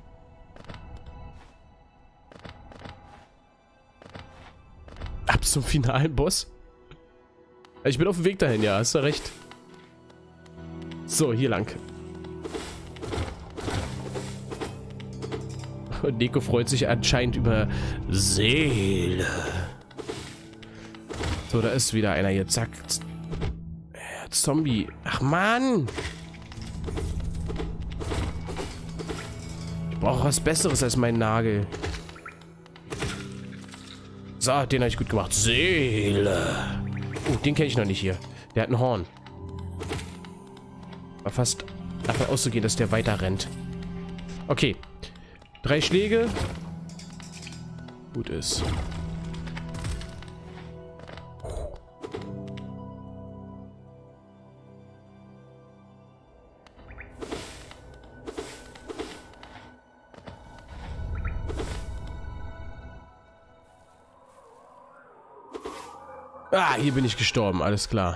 Ab zum finalen Boss. Ich bin auf dem Weg dahin, ja, hast du recht. So, hier lang. Und Nico freut sich anscheinend über Seele. So, da ist wieder einer hier. Zack. Ja, Zombie. Ach, Mann. Ich brauche was Besseres als mein Nagel. So, den habe ich gut gemacht. Seele. Oh, den kenne ich noch nicht hier. Der hat ein Horn. War fast davon auszugehen, dass der weiter rennt. Okay. Drei Schläge. Gut ist. Ah, hier bin ich gestorben, alles klar.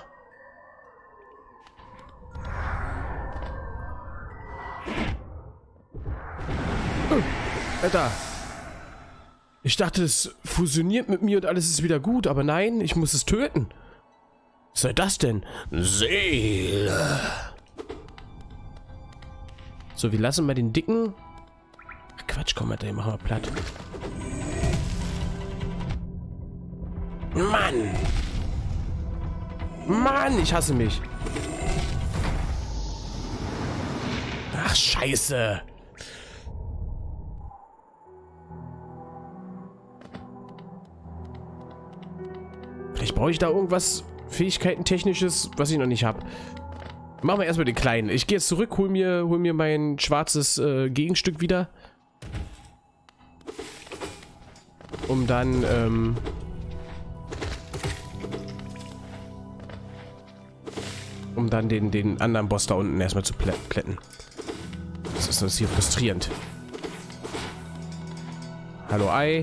Oh, Alter. Ich dachte, es fusioniert mit mir und alles ist wieder gut, aber nein, ich muss es töten. Was soll das denn? Seele. So, wir lassen mal den dicken... Ach, Quatsch, komm mal, den machen wir platt. Mann! Mann, ich hasse mich. Ach, scheiße. Vielleicht brauche ich da irgendwas Fähigkeiten technisches, was ich noch nicht habe. Machen wir erstmal den kleinen. Ich gehe jetzt zurück, hol mir, hol mir mein schwarzes äh, Gegenstück wieder. Um dann, ähm... um dann den, den anderen Boss da unten erstmal zu plätten. Das ist das hier frustrierend. Hallo Ei.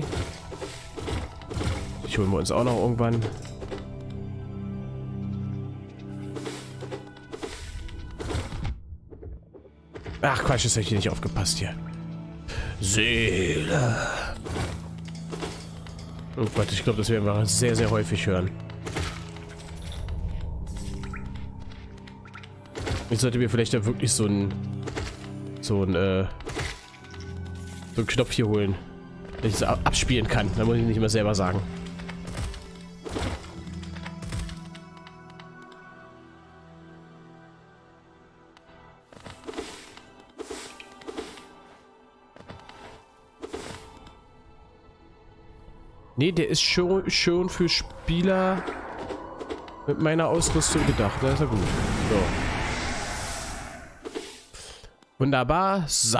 Ich holen wir uns auch noch irgendwann. Ach Quatsch, jetzt habe ich hier nicht aufgepasst hier. Seele. Oh Gott, ich glaube, das werden wir sehr, sehr häufig hören. Ich sollte mir vielleicht ja wirklich so ein so ein äh, so einen Knopf hier holen, dass ich so abspielen kann. Da muss ich nicht immer selber sagen. Nee, der ist schon, schon für Spieler mit meiner Ausrüstung gedacht. Da ist er gut. So. Wunderbar. So.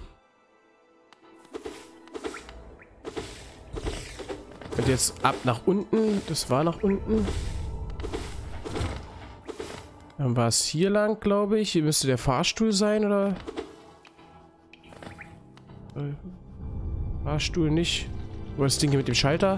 Und jetzt ab nach unten. Das war nach unten. Dann war es hier lang, glaube ich. Hier müsste der Fahrstuhl sein, oder? Fahrstuhl nicht. Wo ist das Ding hier mit dem Schalter?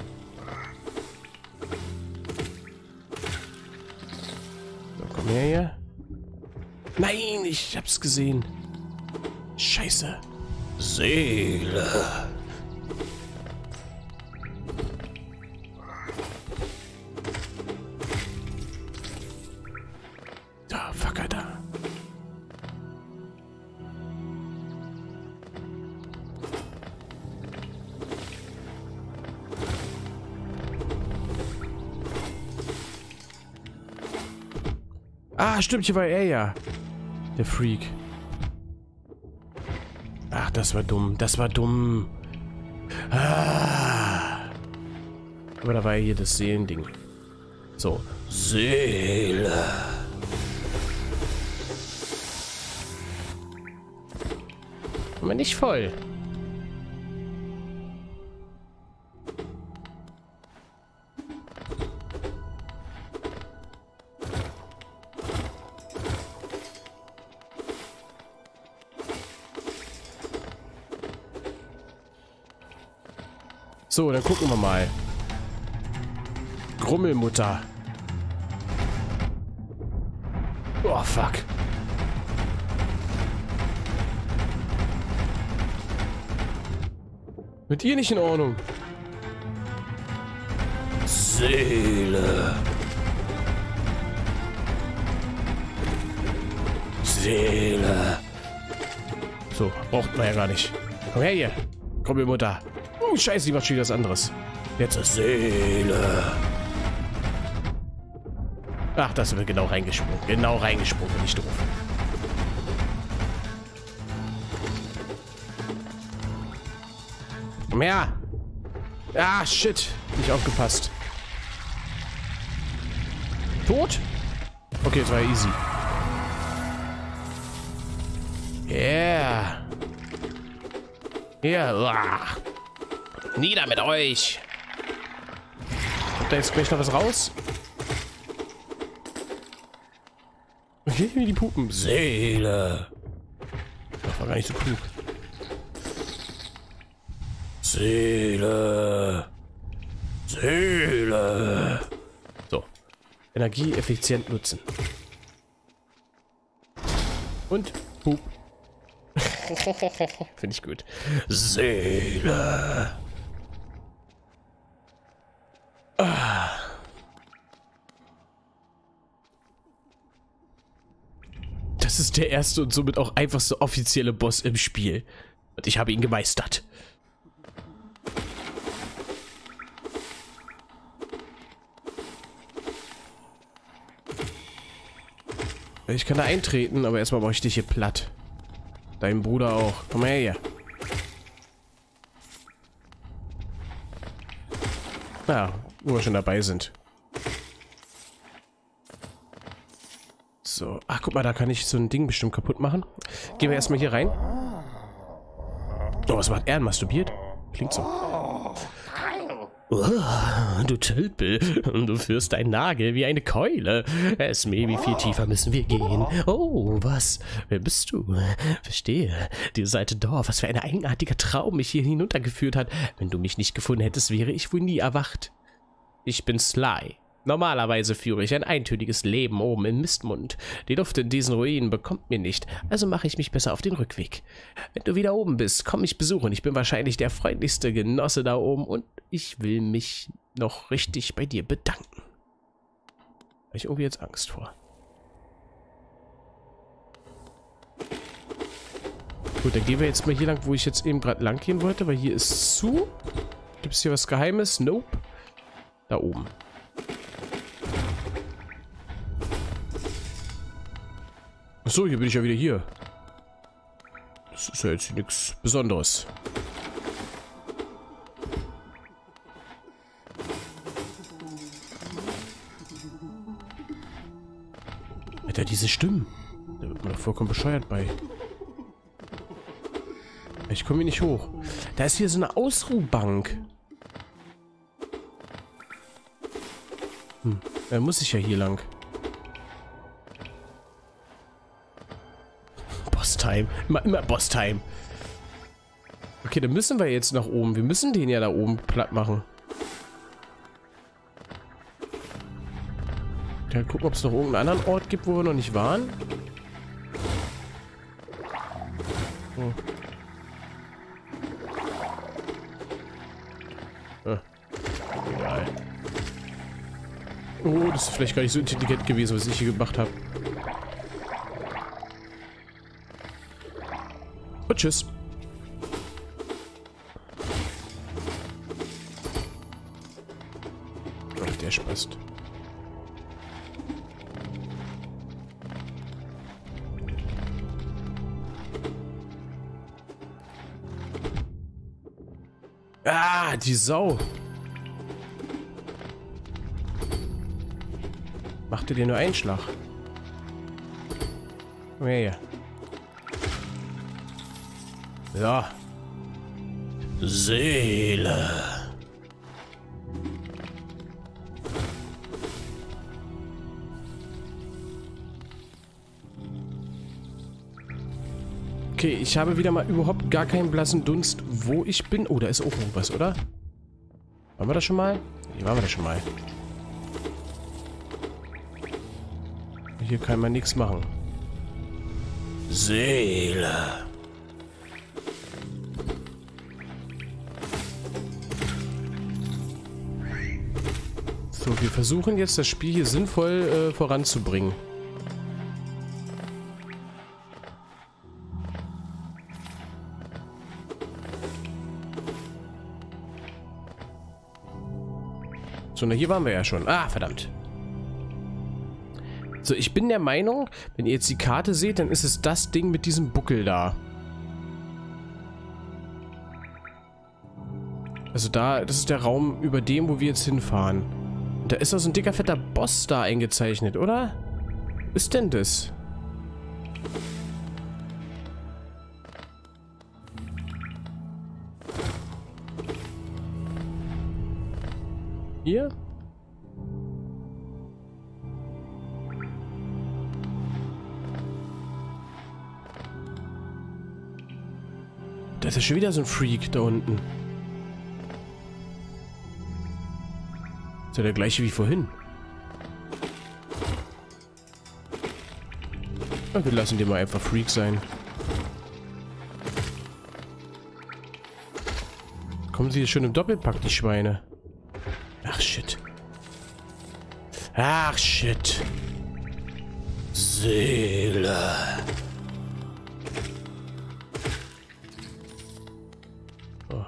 So, komm her hier. Nein, ich hab's gesehen. Scheiße. Seele. Da, fuck, Alter. Ah, stimmt, hier war er ja. Der Freak. Ach, das war dumm. Das war dumm. Ah. Aber da war ja hier das Seelending. So. Seele. Aber nicht voll. So, dann gucken wir mal. Grummelmutter. Oh, fuck. Mit ihr nicht in Ordnung. Seele. Seele. So, braucht man ja gar nicht. Komm her hier. Grummelmutter. Oh, scheiße, die macht schon wieder was anderes. Jetzt ist Seele. Ach, das wird genau reingesprungen. Genau reingesprungen, bin ich doof. Komm her. Ah, shit. Nicht aufgepasst. Tot? Okay, das war ja easy. Yeah. Ja, yeah. Nieder mit euch. Kommt da jetzt gleich noch was raus? Okay, die Pupen. Seele. Das war gar nicht so klug. Seele. Seele. So. Energie effizient nutzen. Und Pup. Finde ich gut. Seele. Ah. Das ist der erste und somit auch einfachste offizielle Boss im Spiel. Und ich habe ihn gemeistert. Ich kann da eintreten, aber erstmal brauche ich dich hier platt. Dein Bruder auch. Komm mal her hier. Ja, wo wir schon dabei sind. So. Ach, guck mal, da kann ich so ein Ding bestimmt kaputt machen. Gehen wir erstmal hier rein. Oh, was macht er? Masturbiert? Klingt so. Oh, du Tölpel, du führst deinen Nagel wie eine Keule. Esme, wie viel tiefer müssen wir gehen? Oh, was? Wer bist du? Verstehe. Diese alte Dorf, was für ein eigenartiger Traum mich hier hinuntergeführt hat. Wenn du mich nicht gefunden hättest, wäre ich wohl nie erwacht. Ich bin Sly. Normalerweise führe ich ein eintöniges Leben oben in Mistmund. Die Luft in diesen Ruinen bekommt mir nicht, also mache ich mich besser auf den Rückweg. Wenn du wieder oben bist, komm mich besuchen. Ich bin wahrscheinlich der freundlichste Genosse da oben und ich will mich noch richtig bei dir bedanken. Habe ich irgendwie jetzt Angst vor. Gut, dann gehen wir jetzt mal hier lang, wo ich jetzt eben gerade lang gehen wollte, weil hier ist zu. Gibt es hier was Geheimes? Nope. Da oben. Achso, hier bin ich ja wieder hier. Das ist ja jetzt nichts Besonderes. Alter, diese Stimmen. Da wird man doch vollkommen bescheuert bei. Ich komme hier nicht hoch. Da ist hier so eine Ausruhbank. Hm, da muss ich ja hier lang. Boss-Time. Immer, immer Boss-Time. Okay, dann müssen wir jetzt nach oben. Wir müssen den ja da oben platt machen. Ich kann gucken, ob es noch irgendeinen anderen Ort gibt, wo wir noch nicht waren. Oh. Ah. Egal. Oh, das ist vielleicht gar nicht so intelligent gewesen, was ich hier gemacht habe. Und tschüss. Oh, der spast. Ah, die Sau. Macht dir nur einen Schlag. Komm her hier. Ja. Seele. Okay, ich habe wieder mal überhaupt gar keinen blassen Dunst, wo ich bin. Oh, da ist auch irgendwas, oder? Waren wir das schon mal? Hier waren wir das schon mal. Hier kann man nichts machen. Seele. So, wir versuchen jetzt das Spiel hier sinnvoll äh, voranzubringen. So, na hier waren wir ja schon. Ah, verdammt. So, ich bin der Meinung, wenn ihr jetzt die Karte seht, dann ist es das Ding mit diesem Buckel da. Also da, das ist der Raum über dem, wo wir jetzt hinfahren. Und da ist doch so ein dicker, fetter Boss da eingezeichnet, oder? Was ist denn das? Hier? Da ist ja schon wieder so ein Freak da unten. Ist ja der gleiche wie vorhin. Ja, wir lassen den mal einfach Freak sein. Kommen sie hier schon im Doppelpack, die Schweine. Ach, shit. Ach, shit. Seele. Oh.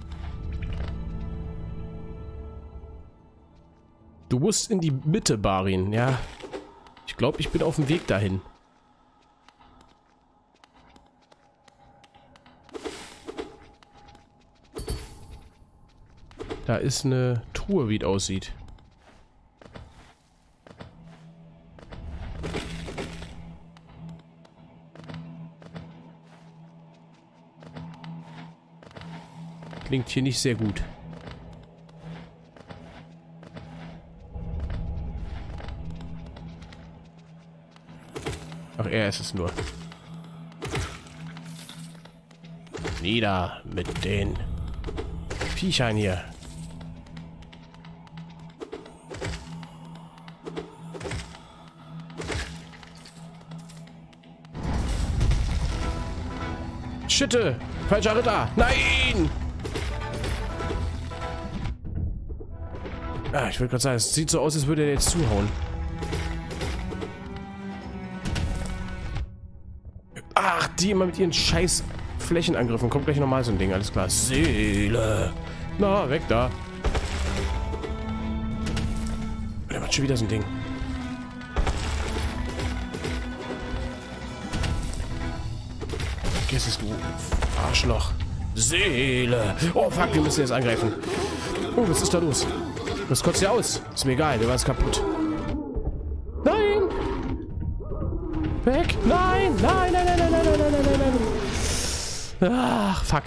Du musst in die Mitte, Barin, ja. Ich glaube, ich bin auf dem Weg dahin. Da ist eine Truhe, wie es aussieht. Klingt hier nicht sehr gut. Ach, er ist es nur. Nieder mit den Viechern hier. Schitte! Falscher Ritter! Nein! Ah, ich würde gerade sagen, es sieht so aus, als würde er jetzt zuhauen. Ach, die immer mit ihren scheiß Flächenangriffen. Kommt gleich nochmal so ein Ding, alles klar. Seele! Na, weg da. Der macht schon wieder so ein Ding. Vergiss es, du Arschloch. Seele! Oh, fuck, wir müssen jetzt angreifen. Oh, was ist da los? Das kotzt ja aus. Ist mir egal, der war jetzt kaputt. Nein! Weg! Nein! Nein, nein, nein, nein, nein, nein, nein, nein, nein. Ach, fuck.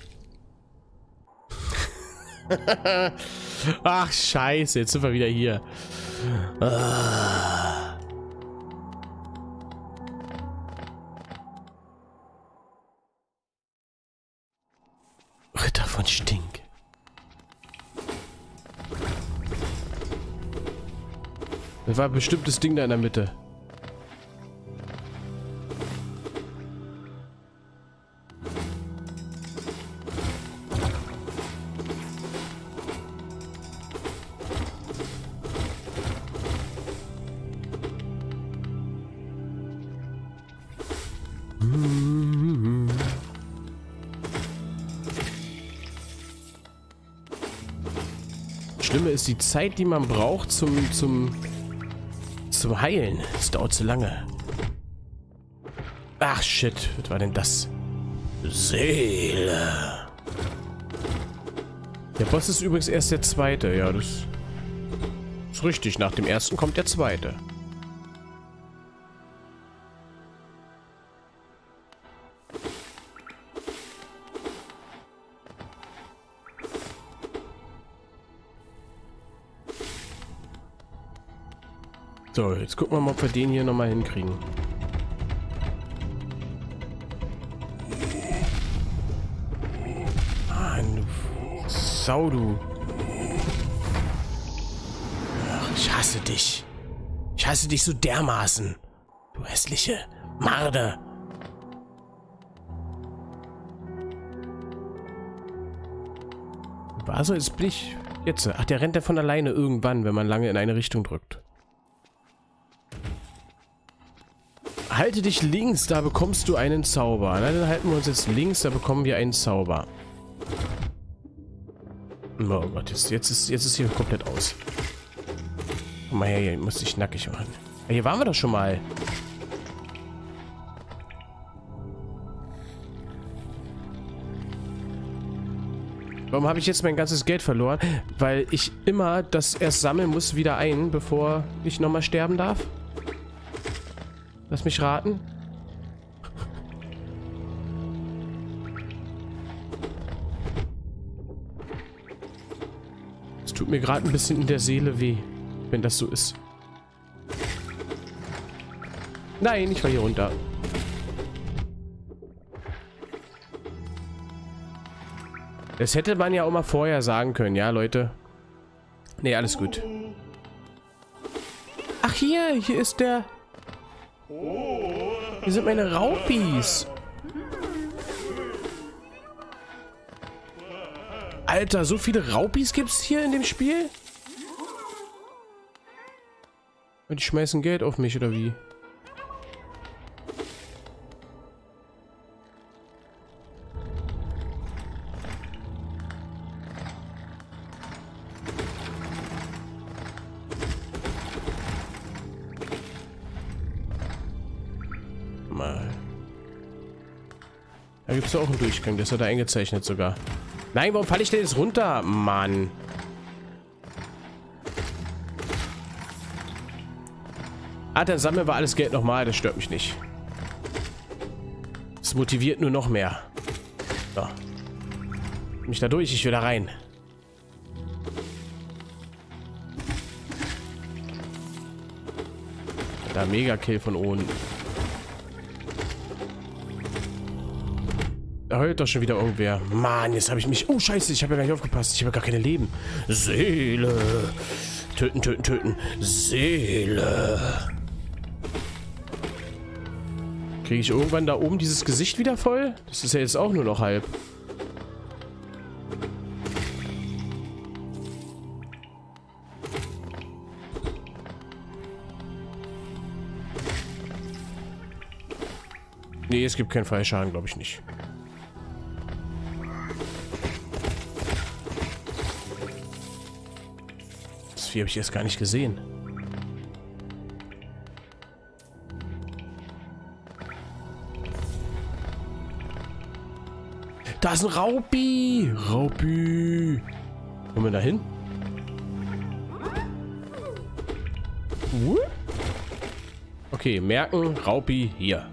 Ach, scheiße, jetzt sind wir wieder hier. Ah. von Stink. Das war bestimmt das Ding da in der Mitte. Schlimme ist die Zeit, die man braucht zum, zum, zum Heilen. Das dauert zu lange. Ach, shit. Was war denn das? Seele. Der Boss ist übrigens erst der zweite. Ja, das ist richtig. Nach dem ersten kommt der zweite. So, jetzt gucken wir mal, ob wir den hier nochmal hinkriegen. Mann, du Sau, du. Ach, ich hasse dich. Ich hasse dich so dermaßen. Du hässliche Marder. War so, jetzt bin ich... Jetzt. Ach, der rennt ja von alleine irgendwann, wenn man lange in eine Richtung drückt. Halte dich links, da bekommst du einen Zauber. Na, dann halten wir uns jetzt links, da bekommen wir einen Zauber. Oh Gott, jetzt, jetzt, ist, jetzt ist hier komplett aus. Komm mal her, hier muss ich nackig machen. Ja, hier waren wir doch schon mal. Warum habe ich jetzt mein ganzes Geld verloren? Weil ich immer das erst sammeln muss wieder ein, bevor ich nochmal sterben darf? Lass mich raten. Es tut mir gerade ein bisschen in der Seele weh, wenn das so ist. Nein, ich war hier runter. Das hätte man ja auch mal vorher sagen können, ja, Leute. Nee, alles gut. Ach, hier, hier ist der... Hier sind meine Raupis. Alter, so viele Raupis gibt's hier in dem Spiel? Und die schmeißen Geld auf mich, oder wie? Mal. Da gibt es auch einen Durchgang, das hat er eingezeichnet sogar. Nein, warum falle ich denn jetzt runter? Mann. Ah, dann sammeln wir alles Geld nochmal, das stört mich nicht. Das motiviert nur noch mehr. So. Mich da durch, ich will da rein. Da Mega-Kill von oben. Da heult doch schon wieder irgendwer. Mann, jetzt habe ich mich... Oh, scheiße, ich habe ja gar nicht aufgepasst. Ich habe ja gar keine Leben. Seele. Töten, töten, töten. Seele. Kriege ich irgendwann da oben dieses Gesicht wieder voll? Das ist ja jetzt auch nur noch halb. Nee, es gibt keinen Fallschaden, glaube ich nicht. Das Vieh habe ich erst gar nicht gesehen. Da ist ein Raupi! Raupi! Kommen wir da hin? Okay, merken, Raupi hier.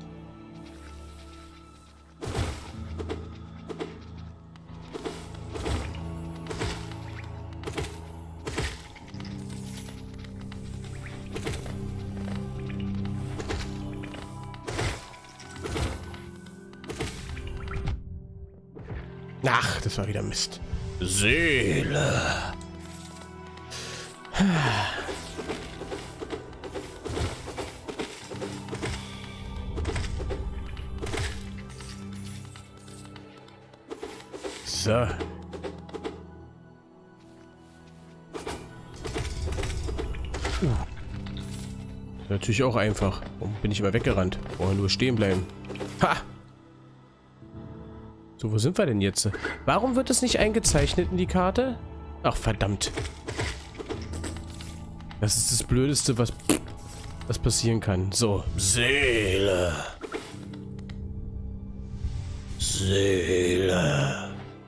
Ach, das war wieder Mist. Seele. So. Uh. Natürlich auch einfach. Warum bin ich immer weggerannt? Wollen nur stehen bleiben. Ha! So, wo sind wir denn jetzt? Warum wird es nicht eingezeichnet in die Karte? Ach, verdammt. Das ist das Blödeste, was, was passieren kann. So. Seele. Seele.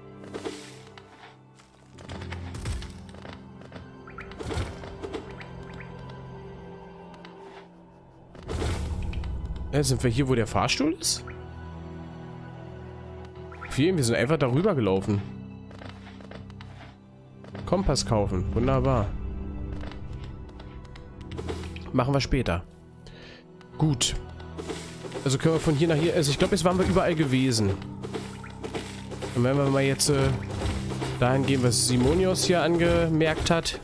Ja, sind wir hier, wo der Fahrstuhl ist? Vielen, wir sind einfach darüber gelaufen. Kompass kaufen. Wunderbar. Machen wir später. Gut. Also können wir von hier nach hier... Also ich glaube, jetzt waren wir überall gewesen. Und wenn wir mal jetzt äh, dahin gehen, was Simonios hier angemerkt hat.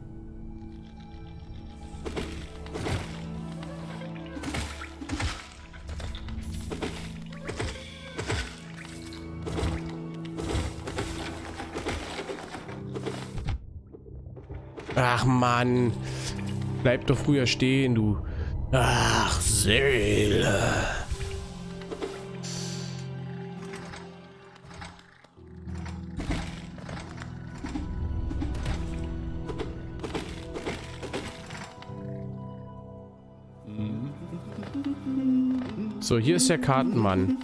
Ach Mann. Bleib doch früher stehen, du. Ach, Seele. So, hier ist der Kartenmann.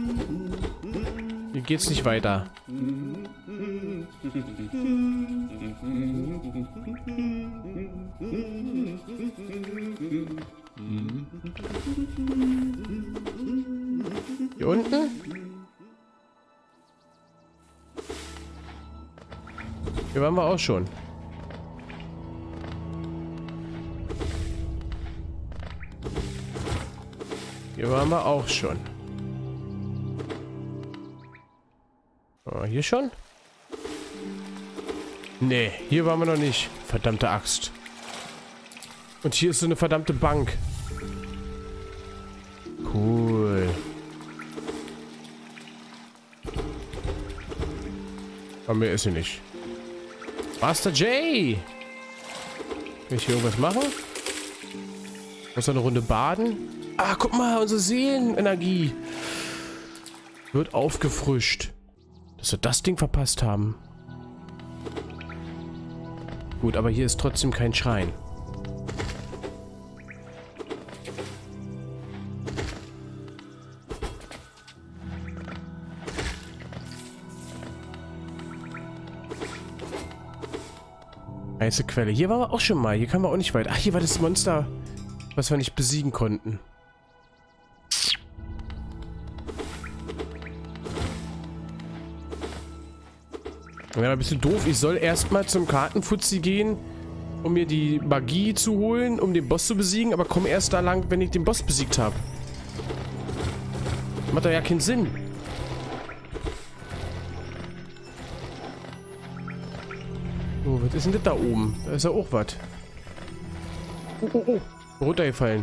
Hier geht's nicht weiter. Hier unten? Hier waren wir auch schon. Hier waren wir auch schon. Oh, hier schon? Nee, hier waren wir noch nicht. Verdammte Axt. Und hier ist so eine verdammte Bank. Cool. Aber mehr ist sie nicht. Master J! Kann ich hier irgendwas machen? Muss noch eine Runde baden? Ah, guck mal, unsere Seelenenergie wird aufgefrischt. Dass wir das Ding verpasst haben. Gut, aber hier ist trotzdem kein Schrein. Heiße Quelle. Hier waren wir auch schon mal. Hier kamen wir auch nicht weit. Ach, hier war das Monster, was wir nicht besiegen konnten. Ja, ein bisschen doof. Ich soll erstmal zum Kartenfuzzi gehen, um mir die Magie zu holen, um den Boss zu besiegen, aber komme erst da lang, wenn ich den Boss besiegt habe. Macht doch ja keinen Sinn. Oh, was ist denn das da oben? Da ist ja auch was. Oh, oh, oh. Runtergefallen.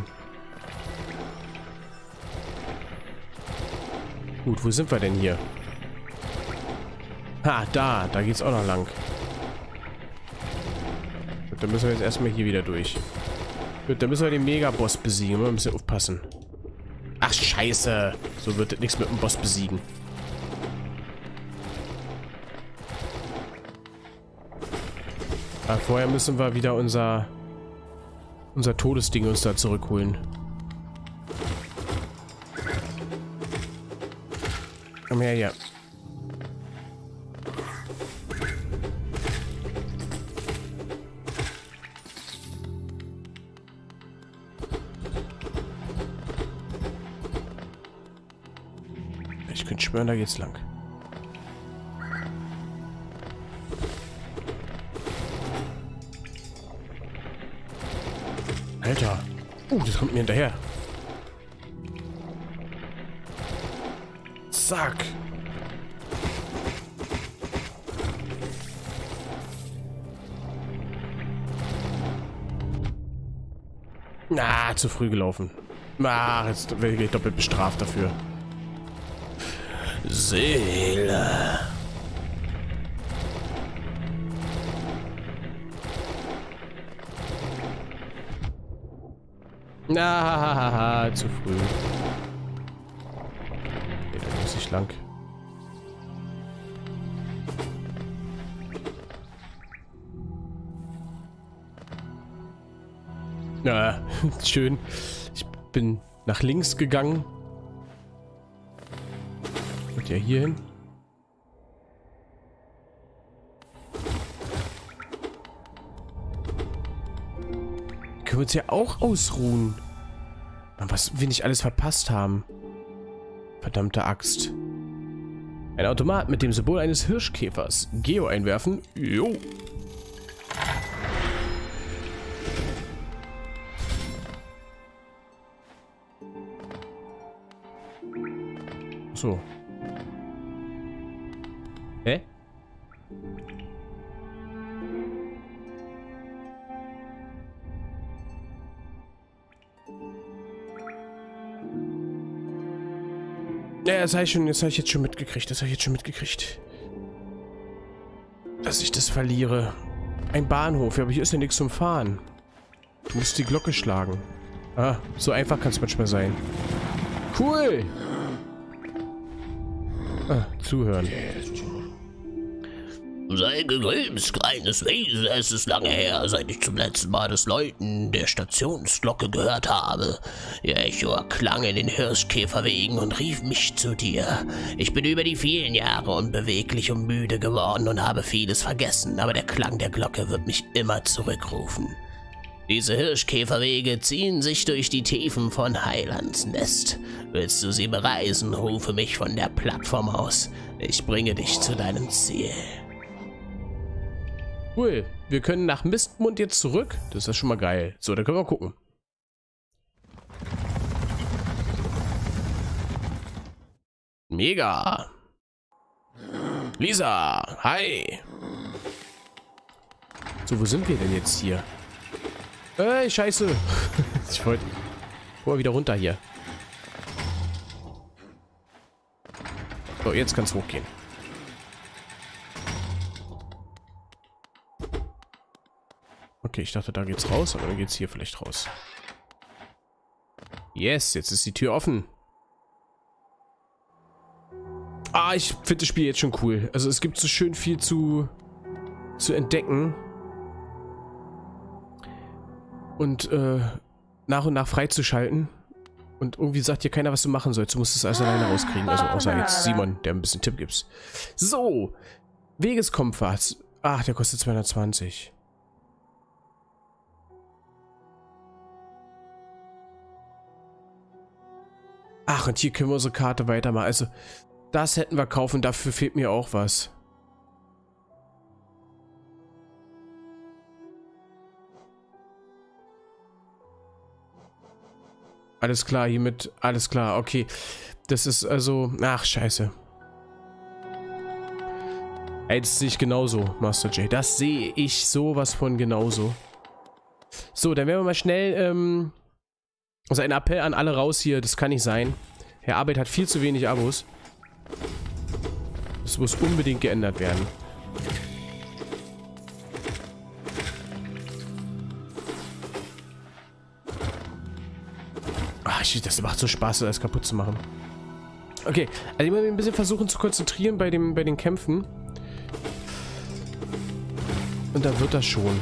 Gut, wo sind wir denn hier? Ha, da. Da geht's auch noch lang. Gut, dann müssen wir jetzt erstmal hier wieder durch. Gut, dann müssen wir den Megaboss besiegen. Wir müssen aufpassen. Ach, scheiße. So wird das nichts mit dem Boss besiegen. Aber vorher müssen wir wieder unser unser Todesding uns da zurückholen. Komm her, hier. Ich könnte schwören, da geht's lang. Alter. Uh, das kommt mir hinterher. Zack. Na, zu früh gelaufen. Ah, jetzt werde ich doppelt bestraft dafür. Seele. Na, zu früh. Okay, da muss ich lang. Na, schön. Ich bin nach links gegangen. Und ja hier hin. Können wir uns ja auch ausruhen. Mann, was wir nicht alles verpasst haben. Verdammte Axt. Ein Automat mit dem Symbol eines Hirschkäfers. Geo einwerfen. Jo. So. Hä? Ja, das habe ich schon, das habe ich jetzt schon mitgekriegt. Das habe ich jetzt schon mitgekriegt. Dass ich das verliere. Ein Bahnhof, ja, aber hier ist ja nichts zum Fahren. Du musst die Glocke schlagen. Ah, so einfach kann es manchmal sein. Cool! Ah, zuhören. Sei gegrüßt, kleines Wesen, es ist lange her, seit ich zum letzten Mal das Läuten der Stationsglocke gehört habe. Ihr Echo erklang in den Hirschkäferwegen und rief mich zu dir. Ich bin über die vielen Jahre unbeweglich und müde geworden und habe vieles vergessen, aber der Klang der Glocke wird mich immer zurückrufen. Diese Hirschkäferwege ziehen sich durch die Tiefen von Heilands Nest. Willst du sie bereisen, rufe mich von der Plattform aus. Ich bringe dich zu deinem Ziel. Cool. Wir können nach Mistmund jetzt zurück. Das ist ja schon mal geil. So, dann können wir gucken. Mega. Lisa, hi. So, wo sind wir denn jetzt hier? Ey, scheiße. Ich wollte... Guck mal wieder runter hier. So, jetzt kann es hochgehen. Okay, ich dachte, da geht's raus, aber dann geht's hier vielleicht raus. Yes, jetzt ist die Tür offen. Ah, ich finde das Spiel jetzt schon cool. Also es gibt so schön viel zu, zu entdecken. Und äh, nach und nach freizuschalten. Und irgendwie sagt dir keiner, was du machen sollst. Du musst es alles alleine rauskriegen. Also außer jetzt Simon, der ein bisschen Tipp gibt. So. Wegeskompass. Ach, der kostet zweihundertzwanzig. Ach, und hier können wir unsere Karte weitermachen. Also, das hätten wir kaufen. Dafür fehlt mir auch was. Alles klar, hiermit, alles klar, okay. Das ist also, ach, scheiße. Ey, das sehe ich genauso, Master J. Das sehe ich sowas von genauso. So, dann werden wir mal schnell, ähm, also ein Appell an alle raus hier, das kann nicht sein. Herr Arbeit hat viel zu wenig Abos. Das muss unbedingt geändert werden. Das macht so Spaß, das kaputt zu machen. Okay, also ich muss mich ein bisschen versuchen zu konzentrieren bei, dem, bei den Kämpfen. Und dann wird das schon.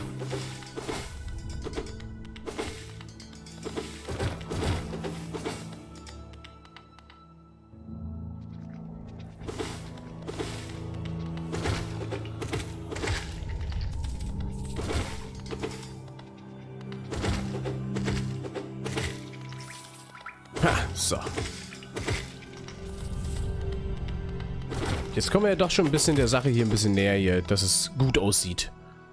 So. Jetzt kommen wir ja doch schon ein bisschen der Sache hier ein bisschen näher hier, dass es gut aussieht.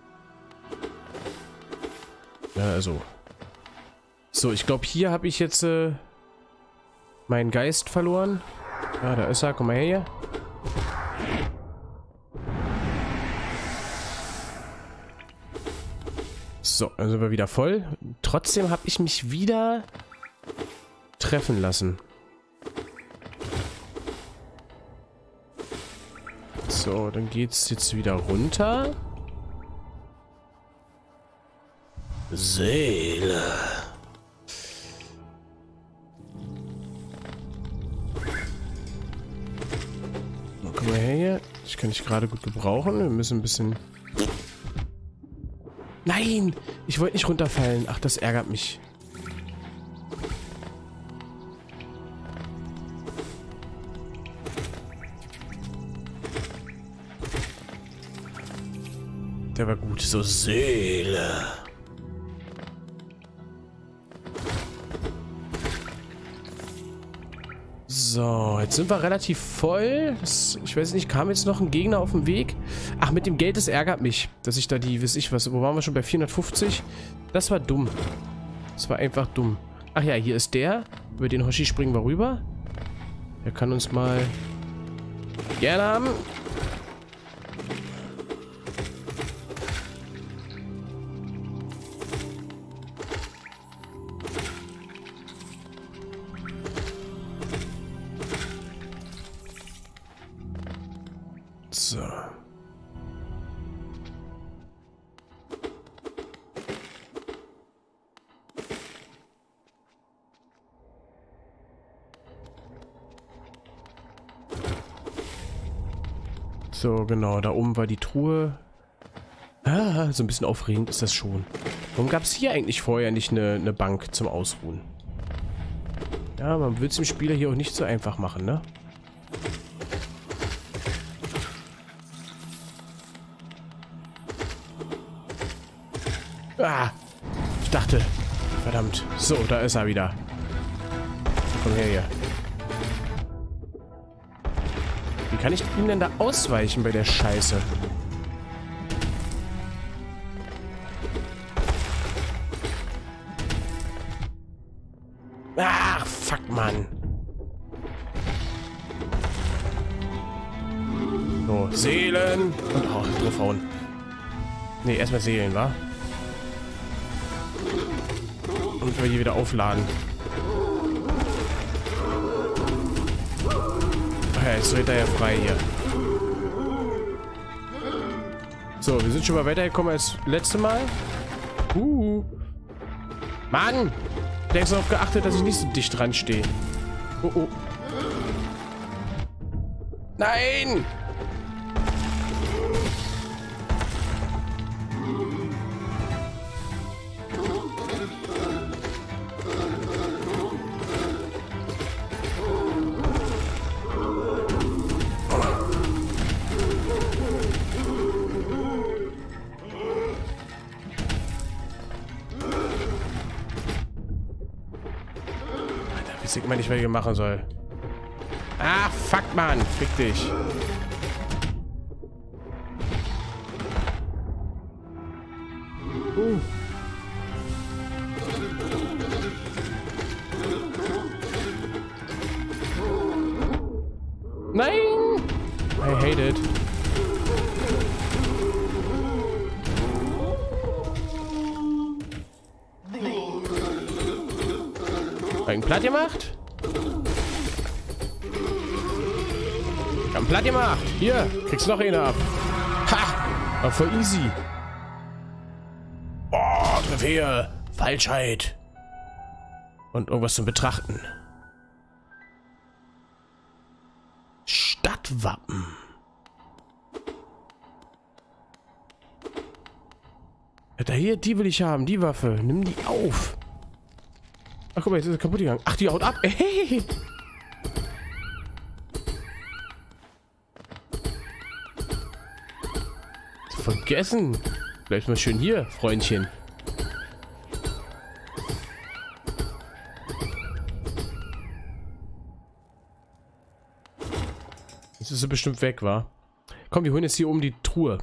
Ja, also. So, ich glaube, hier habe ich jetzt äh, meinen Geist verloren. Ja, da ist er. Komm mal her hier. So, dann sind wir wieder voll. Trotzdem habe ich mich wieder treffen lassen. So, dann geht's jetzt wieder runter. Seele. Komm mal her hier. Ich kann dich gerade gut gebrauchen. Wir müssen ein bisschen... Nein! Ich wollte nicht runterfallen. Ach, das ärgert mich. Der war gut. So Seele. So, jetzt sind wir relativ voll. Das, ich weiß nicht, kam jetzt noch ein Gegner auf dem Weg? Ach, mit dem Geld, das ärgert mich, dass ich da die, weiß ich was, wo waren wir schon bei vierhundertfünfzig? Das war dumm. Das war einfach dumm. Ach ja, hier ist der. Über den Hoshi springen wir rüber. Der kann uns mal gerne haben. So. So, genau, da oben war die Truhe. Ah, so ein bisschen aufregend ist das schon. Warum gab es hier eigentlich vorher nicht eine, eine Bank zum Ausruhen? Ja, man will es dem Spieler hier auch nicht so einfach machen, ne? Ah, ich dachte. Verdammt. So, da ist er wieder. Komm her hier. Wie kann ich ihm denn da ausweichen bei der Scheiße? Ach, fuck, Mann. So, Seelen. Und auch oh, draufhauen. Ne, erstmal Seelen, wa? Und wir hier wieder aufladen. Ach ja, jetzt wird er ja frei hier. So, wir sind schon mal weitergekommen als letzte Mal. Uh. Mann! Ich habe darauf geachtet, dass ich nicht so dicht dran stehe. Oh, oh. Nein! Ich weiß nicht, was ich machen soll. Ah, fuck, Mann. Fick dich. Uh. Nein! I hate it. Ein Platt gemacht? Ich hab einen Platt gemacht. Hier, kriegst du noch eine ab. Ha! War voll easy. Boah, Trophäe. Falschheit. Und irgendwas zum Betrachten. Stadtwappen. Da hier, die will ich haben, die Waffe. Nimm die auf. Ach, guck mal, jetzt ist sie kaputt gegangen. Ach, die haut ab. Hey. Vergessen. Bleib mal schön hier, Freundchen. Jetzt ist sie bestimmt weg, wa? Komm, wir holen jetzt hier oben die Truhe.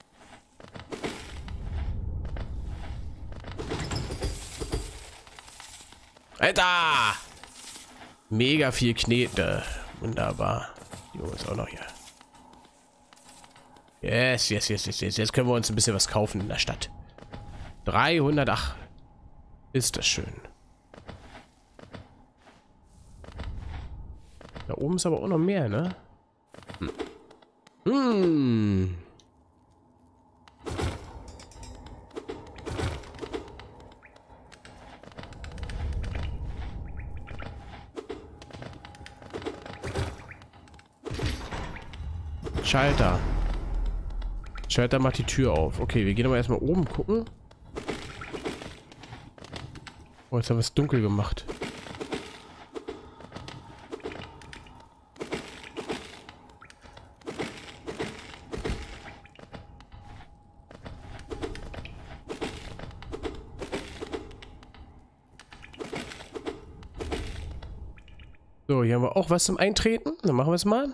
Alter! Mega viel Knete. Wunderbar. Die Junge ist auch noch hier. Yes, yes, yes, yes, yes. Jetzt können wir uns ein bisschen was kaufen in der Stadt. dreihundert, ach. Ist das schön. Da oben ist aber auch noch mehr, ne? Hm. Hm. Schalter. Schalter macht die Tür auf. Okay, wir gehen aber erstmal oben gucken. Oh, jetzt haben wir es dunkel gemacht. So, hier haben wir auch was zum Eintreten. Dann machen wir es mal.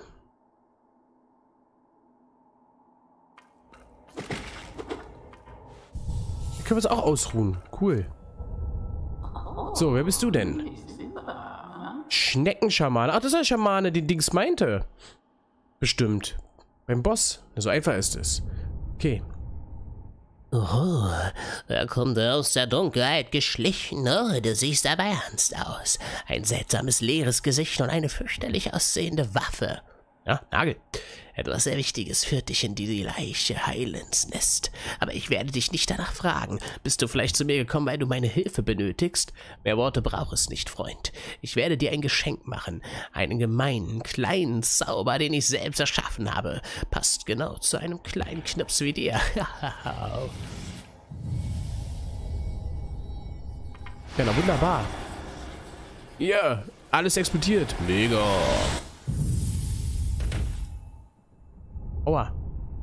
Hier können wir es auch ausruhen. Cool. So, wer bist du denn? Schneckenschamane. Ach, das ist der Schamane, den Dings meinte. Bestimmt. Beim Boss. So einfach ist es. Okay. Oh, da kommt er aus der Dunkelheit geschlichen. Oh, du siehst aber ernst aus. Ein seltsames, leeres Gesicht und eine fürchterlich aussehende Waffe. Ja, Nagel. Etwas sehr Wichtiges führt dich in die Leiche Heilens Nest. Aber ich werde dich nicht danach fragen. Bist du vielleicht zu mir gekommen, weil du meine Hilfe benötigst? Mehr Worte braucht es nicht, Freund. Ich werde dir ein Geschenk machen. Einen gemeinen, kleinen Zauber, den ich selbst erschaffen habe. Passt genau zu einem kleinen Knips wie dir. Ja, na wunderbar. Ja, alles explodiert. Mega. Aua.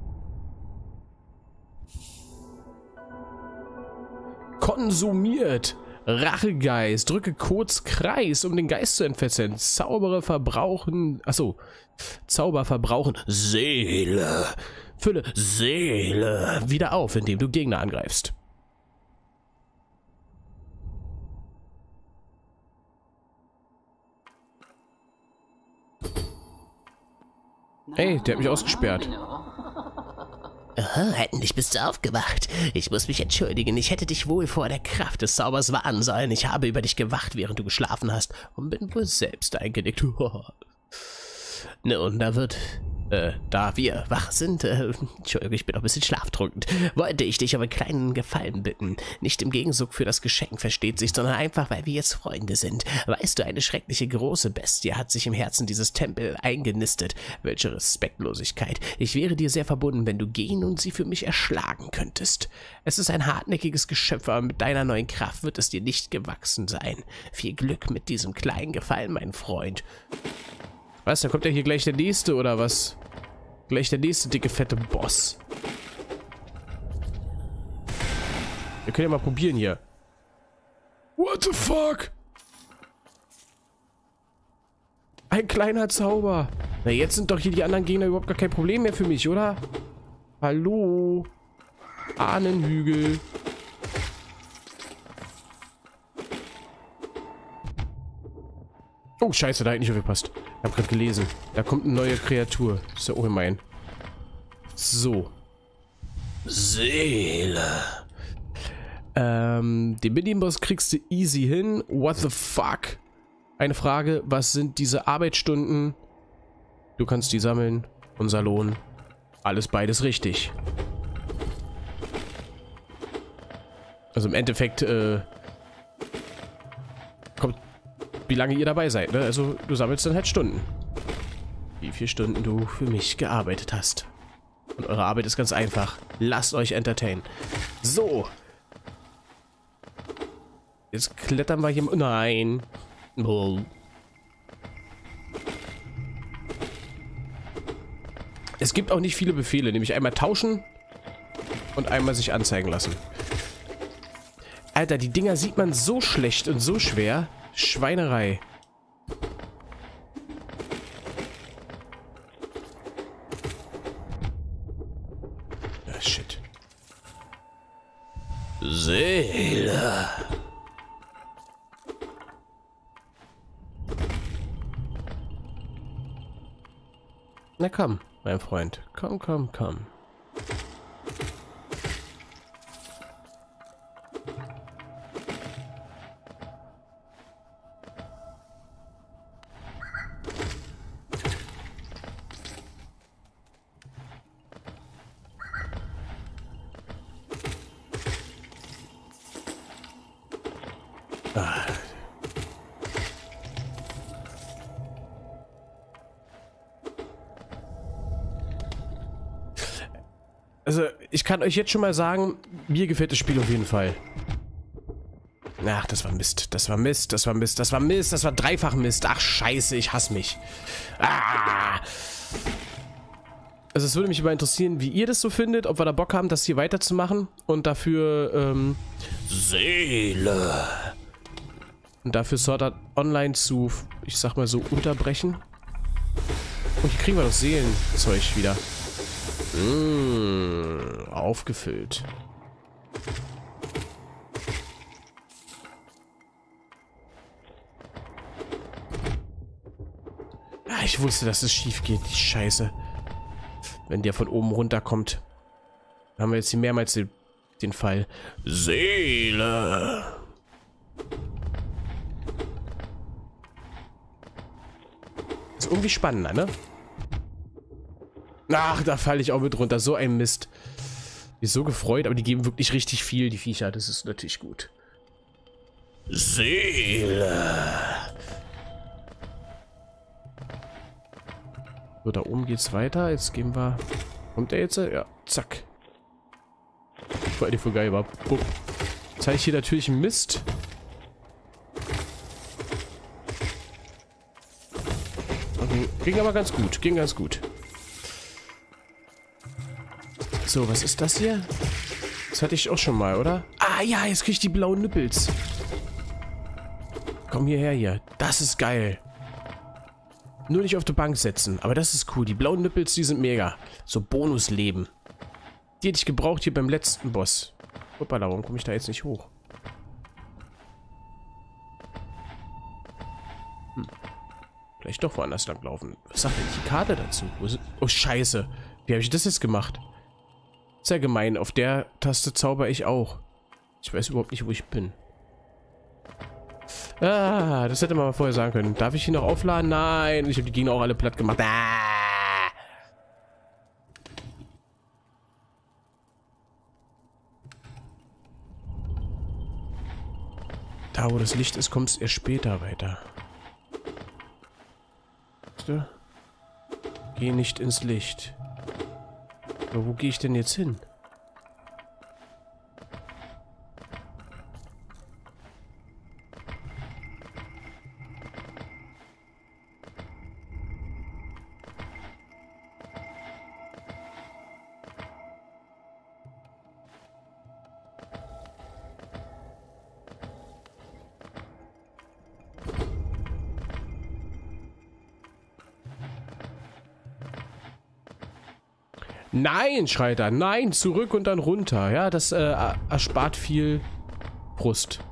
Konsumiert. Rachegeist. Drücke kurz Kreis, um den Geist zu entfesseln. Zaubere verbrauchen. Achso. Zauber verbrauchen. Seele. Fülle Seele wieder auf, indem du Gegner angreifst. Ey, der hat mich ausgesperrt. Aha, endlich bist du aufgewacht. Ich muss mich entschuldigen, ich hätte dich wohl vor der Kraft des Zaubers warnen sollen. Ich habe über dich gewacht, während du geschlafen hast und bin wohl selbst eingenickt. Ne, und da wird, äh, da wir wach sind, äh, Entschuldigung, ich bin noch ein bisschen schlaftrunken, wollte ich dich um einen kleinen Gefallen bitten. Nicht im Gegenzug für das Geschenk, versteht sich, sondern einfach, weil wir jetzt Freunde sind. Weißt du, eine schreckliche große Bestie hat sich im Herzen dieses Tempels eingenistet. Welche Respektlosigkeit. Ich wäre dir sehr verbunden, wenn du gehen und sie für mich erschlagen könntest. Es ist ein hartnäckiges Geschöpf, aber mit deiner neuen Kraft wird es dir nicht gewachsen sein. Viel Glück mit diesem kleinen Gefallen, mein Freund. Was, da kommt ja hier gleich der nächste, oder was? Gleich der nächste dicke, fette Boss. Wir können ja mal probieren hier. What the fuck? Ein kleiner Zauber. Na, jetzt sind doch hier die anderen Gegner überhaupt gar kein Problem mehr für mich, oder? Hallo? Ahnenhügel. Oh, scheiße, da hat nicht aufgepasst. Ich habe gerade gelesen. Da kommt eine neue Kreatur. Ist ja ungemein. So. Seele. Ähm, den Miniboss kriegst du easy hin. What the fuck? Eine Frage, was sind diese Arbeitsstunden? Du kannst die sammeln. Unser Lohn. Alles beides richtig. Also im Endeffekt, äh, kommt, wie lange ihr dabei seid, ne? Also du sammelst dann halt Stunden. Wie viele Stunden du für mich gearbeitet hast. Und eure Arbeit ist ganz einfach. Lasst euch entertainen. So. Jetzt klettern wir hier... Nein. Oh. Es gibt auch nicht viele Befehle. Nämlich einmal tauschen und einmal sich anzeigen lassen. Alter, die Dinger sieht man so schlecht und so schwer. Schweinerei. Ah, shit. Seele. Na komm, mein Freund. Komm, komm, komm. Also, ich kann euch jetzt schon mal sagen, mir gefällt das Spiel auf jeden Fall. Ach, das war Mist. Das war Mist. Das war Mist. Das war Mist. Das war dreifach Mist. Ach, scheiße. Ich hasse mich. Ah. Also, es würde mich immer interessieren, wie ihr das so findet. Ob wir da Bock haben, das hier weiterzumachen. Und dafür, ähm... Seele. Und dafür Sword Art Online zu, ich sag mal so, unterbrechen. Und hier kriegen wir das Seelenzeug wieder. Mmh, aufgefüllt. Ah, ich wusste, dass es schief geht, die Scheiße. Wenn der von oben runterkommt. Haben wir jetzt hier mehrmals den, den Fall. Seele. Ist irgendwie spannender, ne? Ach, da falle ich auch mit runter. So ein Mist. Bin so gefreut, aber die geben wirklich richtig viel, die Viecher. Das ist natürlich gut. Seele. So, da oben geht's weiter. Jetzt gehen wir... Kommt der jetzt? Ja, zack. Voll die voll geil war. Bup. Jetzt habe ich hier natürlich Mist. Okay, ging aber ganz gut. Ging ganz gut. So, was ist das hier? Das hatte ich auch schon mal, oder? Ah ja, jetzt kriege ich die blauen Nippels. Komm hierher hier. Das ist geil. Nur nicht auf die Bank setzen. Aber das ist cool. Die blauen Nippels, die sind mega. So Bonusleben. Die hätte ich gebraucht hier beim letzten Boss. Hoppala, warum komme ich da jetzt nicht hoch? Hm. Vielleicht doch woanders lang laufen. Was sagt denn die Karte dazu? Wo ist... Oh, scheiße. Wie habe ich das jetzt gemacht? Ist ja gemein. Auf der Taste zauber ich auch. Ich weiß überhaupt nicht, wo ich bin. Ah, das hätte man mal vorher sagen können. Darf ich ihn noch aufladen? Nein. Ich habe die Gegner auch alle platt gemacht. Ah. Da, wo das Licht ist, kommt es erst später weiter. Geh nicht ins Licht. Aber wo gehe ich denn jetzt hin? Nein, schreit er. Nein, zurück und dann runter. Ja, das äh, erspart viel Frust.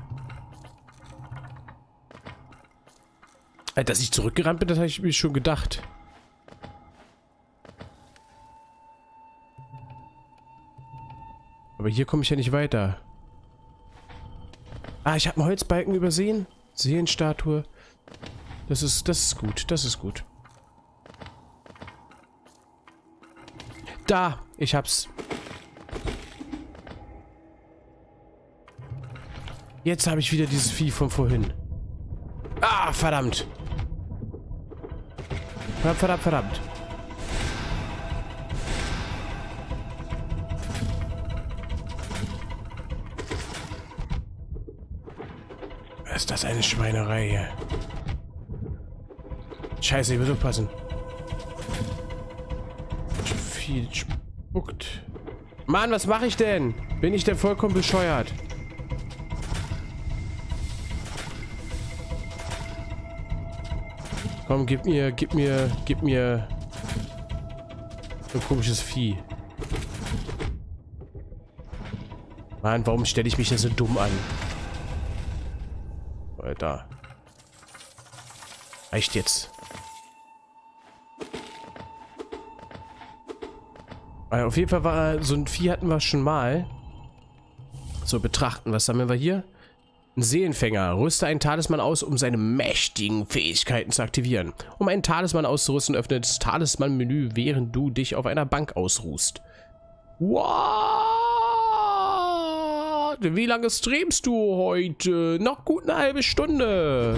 Dass ich zurückgerannt bin, das habe ich mir schon gedacht. Aber hier komme ich ja nicht weiter. Ah, ich habe einen Holzbalken übersehen. Seelenstatue. Das ist, das ist gut, das ist gut. Da, ich hab's. Jetzt habe ich wieder dieses Vieh von vorhin. Ah, verdammt. Verdammt, verdammt, verdammt. Ist das eine Schweinerei hier? Scheiße, ich muss aufpassen. Viel spuckt. Mann, was mache ich denn? Bin ich denn vollkommen bescheuert? Komm, gib mir, gib mir, gib mir so ein komisches Vieh. Mann, warum stelle ich mich denn so dumm an? Alter. Reicht jetzt. Also auf jeden Fall war so ein Vieh hatten wir schon mal. So, betrachten. Was haben wir hier? Ein Seelenfänger. Rüste einen Talisman aus, um seine mächtigen Fähigkeiten zu aktivieren. Um einen Talisman auszurüsten, öffne das Talisman-Menü, während du dich auf einer Bank ausruhst. What? Wie lange streamst du heute? Noch gut eine halbe Stunde.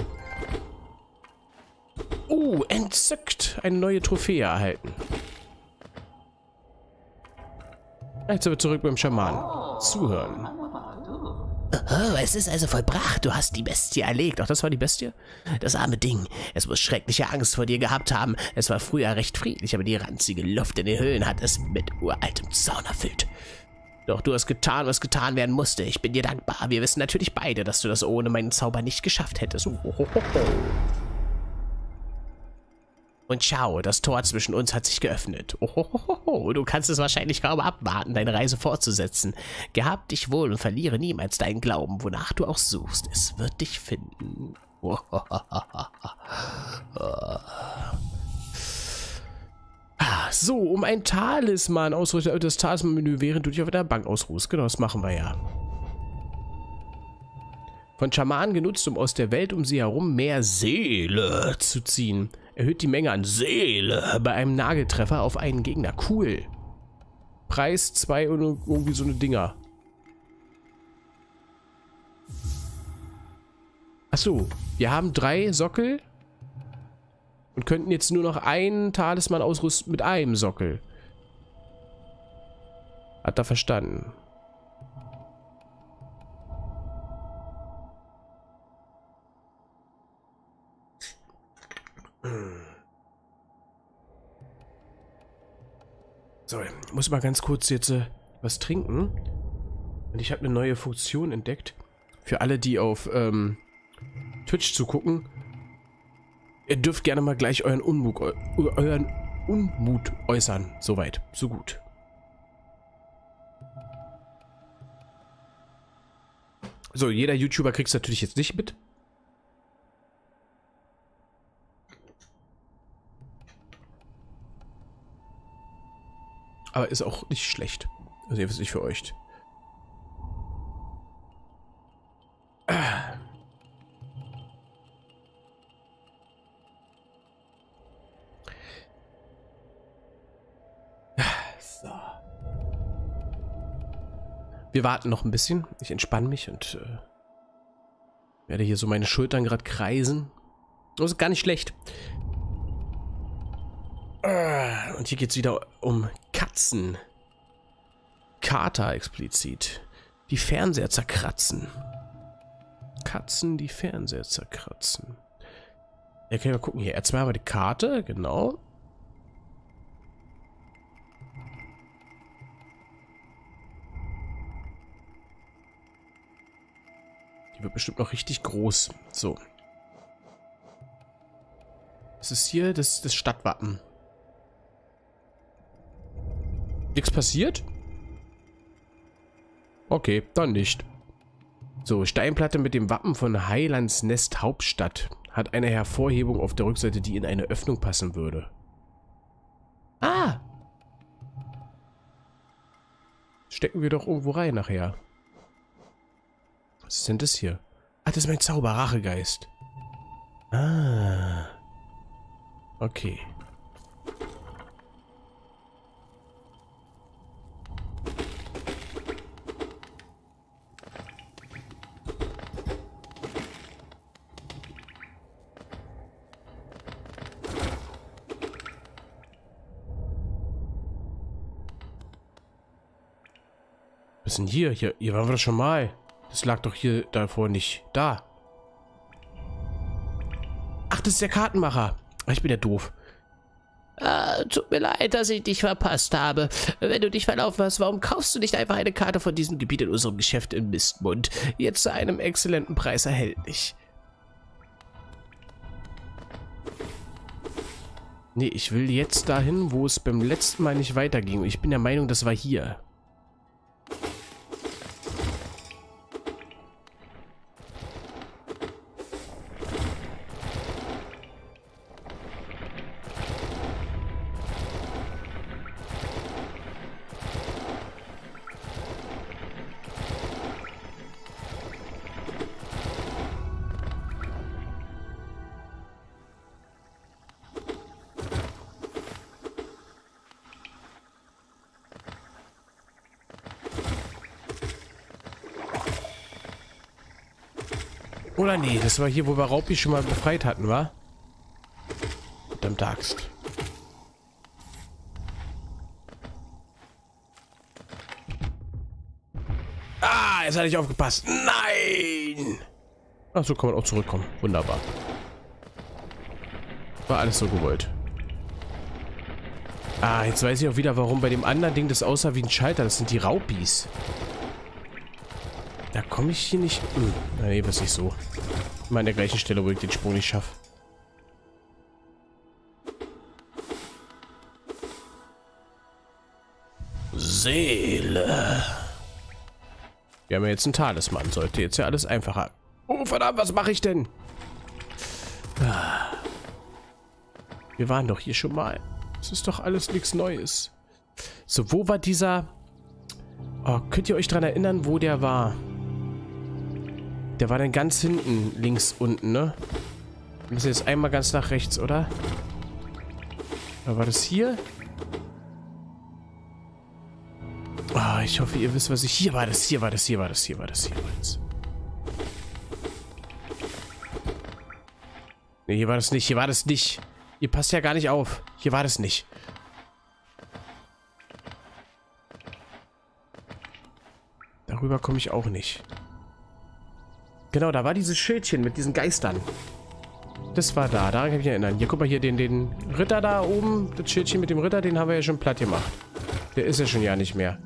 Oh, entzückt. Eine neue Trophäe erhalten. Jetzt sind wir zurück beim Schamanen. Zuhören. Oh, es ist also vollbracht. Du hast die Bestie erlegt. Ach, das war die Bestie? Das arme Ding. Es muss schreckliche Angst vor dir gehabt haben. Es war früher recht friedlich, aber die ranzige Luft in den Höhlen hat es mit uraltem Zorn erfüllt. Doch du hast getan, was getan werden musste. Ich bin dir dankbar. Wir wissen natürlich beide, dass du das ohne meinen Zauber nicht geschafft hättest. Und schau, das Tor zwischen uns hat sich geöffnet. Ohohoho, du kannst es wahrscheinlich kaum abwarten, deine Reise fortzusetzen. Gehab dich wohl und verliere niemals deinen Glauben, wonach du auch suchst. Es wird dich finden. So, um ein Talisman ausrüsten, das Talisman-Menü, während du dich auf der Bank ausruhst. Genau, das machen wir ja. Von Schamanen genutzt, um aus der Welt um sie herum mehr Seele zu ziehen. Erhöht die Menge an Seele bei einem Nageltreffer auf einen Gegner. Cool. Preis zwei und irgendwie so eine Dinger. Achso, wir haben drei Sockel und könnten jetzt nur noch einen Talisman ausrüsten mit einem Sockel. Hat er verstanden. So, ich muss mal ganz kurz jetzt äh, was trinken. Und ich habe eine neue Funktion entdeckt. Für alle, die auf ähm, Twitch zu gucken. Ihr dürft gerne mal gleich euren Unmut, eu euren Unmut äußern. Soweit, so gut. So, jeder YouTuber kriegt es natürlich jetzt nicht mit. Aber ist auch nicht schlecht. Also ihr wisst nicht für euch. So. Wir warten noch ein bisschen. Ich entspanne mich und äh, werde hier so meine Schultern gerade kreisen. Das ist gar nicht schlecht. Und hier geht es wieder um Katzen. Kater explizit. Die Fernseher zerkratzen. Katzen, die Fernseher zerkratzen. Ja, können wir gucken hier. Erstmal haben wir die Karte, genau. Die wird bestimmt noch richtig groß. So. Das ist hier das, das Stadtwappen. Nichts passiert? Okay, dann nicht. So, Steinplatte mit dem Wappen von Heilandsnest Hauptstadt. Hat eine Hervorhebung auf der Rückseite, die in eine Öffnung passen würde. Ah! Stecken wir doch irgendwo rein nachher. Was ist denn das hier? Ah, das ist mein Zauber-Rachegeist. Ah. Okay. Was ist denn hier? Hier, hier waren wir doch schon mal. Das lag doch hier davor nicht. Da. Ach, das ist der Kartenmacher. Ach, ich bin ja doof. Ah, tut mir leid, dass ich dich verpasst habe. Wenn du dich verlaufen hast, warum kaufst du nicht einfach eine Karte von diesem Gebiet in unserem Geschäft in Mistmund? Jetzt zu einem exzellenten Preis erhältlich. Nee, ich will jetzt dahin, wo es beim letzten Mal nicht weiterging. Ich bin der Meinung, das war hier. Oder nee, das war hier, wo wir Raupi schon mal befreit hatten, wa? Verdammt Axt. Ah, jetzt hatte ich aufgepasst. Nein! Ach, so kann man auch zurückkommen. Wunderbar. War alles so gewollt. Ah, jetzt weiß ich auch wieder, warum bei dem anderen Ding das aussah wie ein Schalter. Das sind die Raupis. Da komme ich hier nicht... Hm, nee, was nicht so. Immer an der gleichen Stelle, wo ich den Sprung nicht schaffe. Seele. Wir haben ja jetzt einen Talisman. Sollte jetzt ja alles einfacher. Oh, verdammt, was mache ich denn? Wir waren doch hier schon mal. Es ist doch alles nichts Neues. So, wo war dieser... Oh, könnt ihr euch daran erinnern, wo der war? Der war dann ganz hinten, links unten, ne? Wir müssen jetzt einmal ganz nach rechts, oder? Oder war das hier? Oh, ich hoffe, ihr wisst, was ich... Hier war das, hier war das, hier war das, hier war das, hier war das. Ne, hier war das nicht, hier war das nicht. Ihr passt ja gar nicht auf. Hier war das nicht. Darüber komme ich auch nicht. Genau, da war dieses Schildchen mit diesen Geistern. Das war da, daran kann ich mich erinnern. Hier, guck mal hier, den, den Ritter da oben. Das Schildchen mit dem Ritter, den haben wir ja schon platt gemacht. Der ist ja schon ja nicht mehr.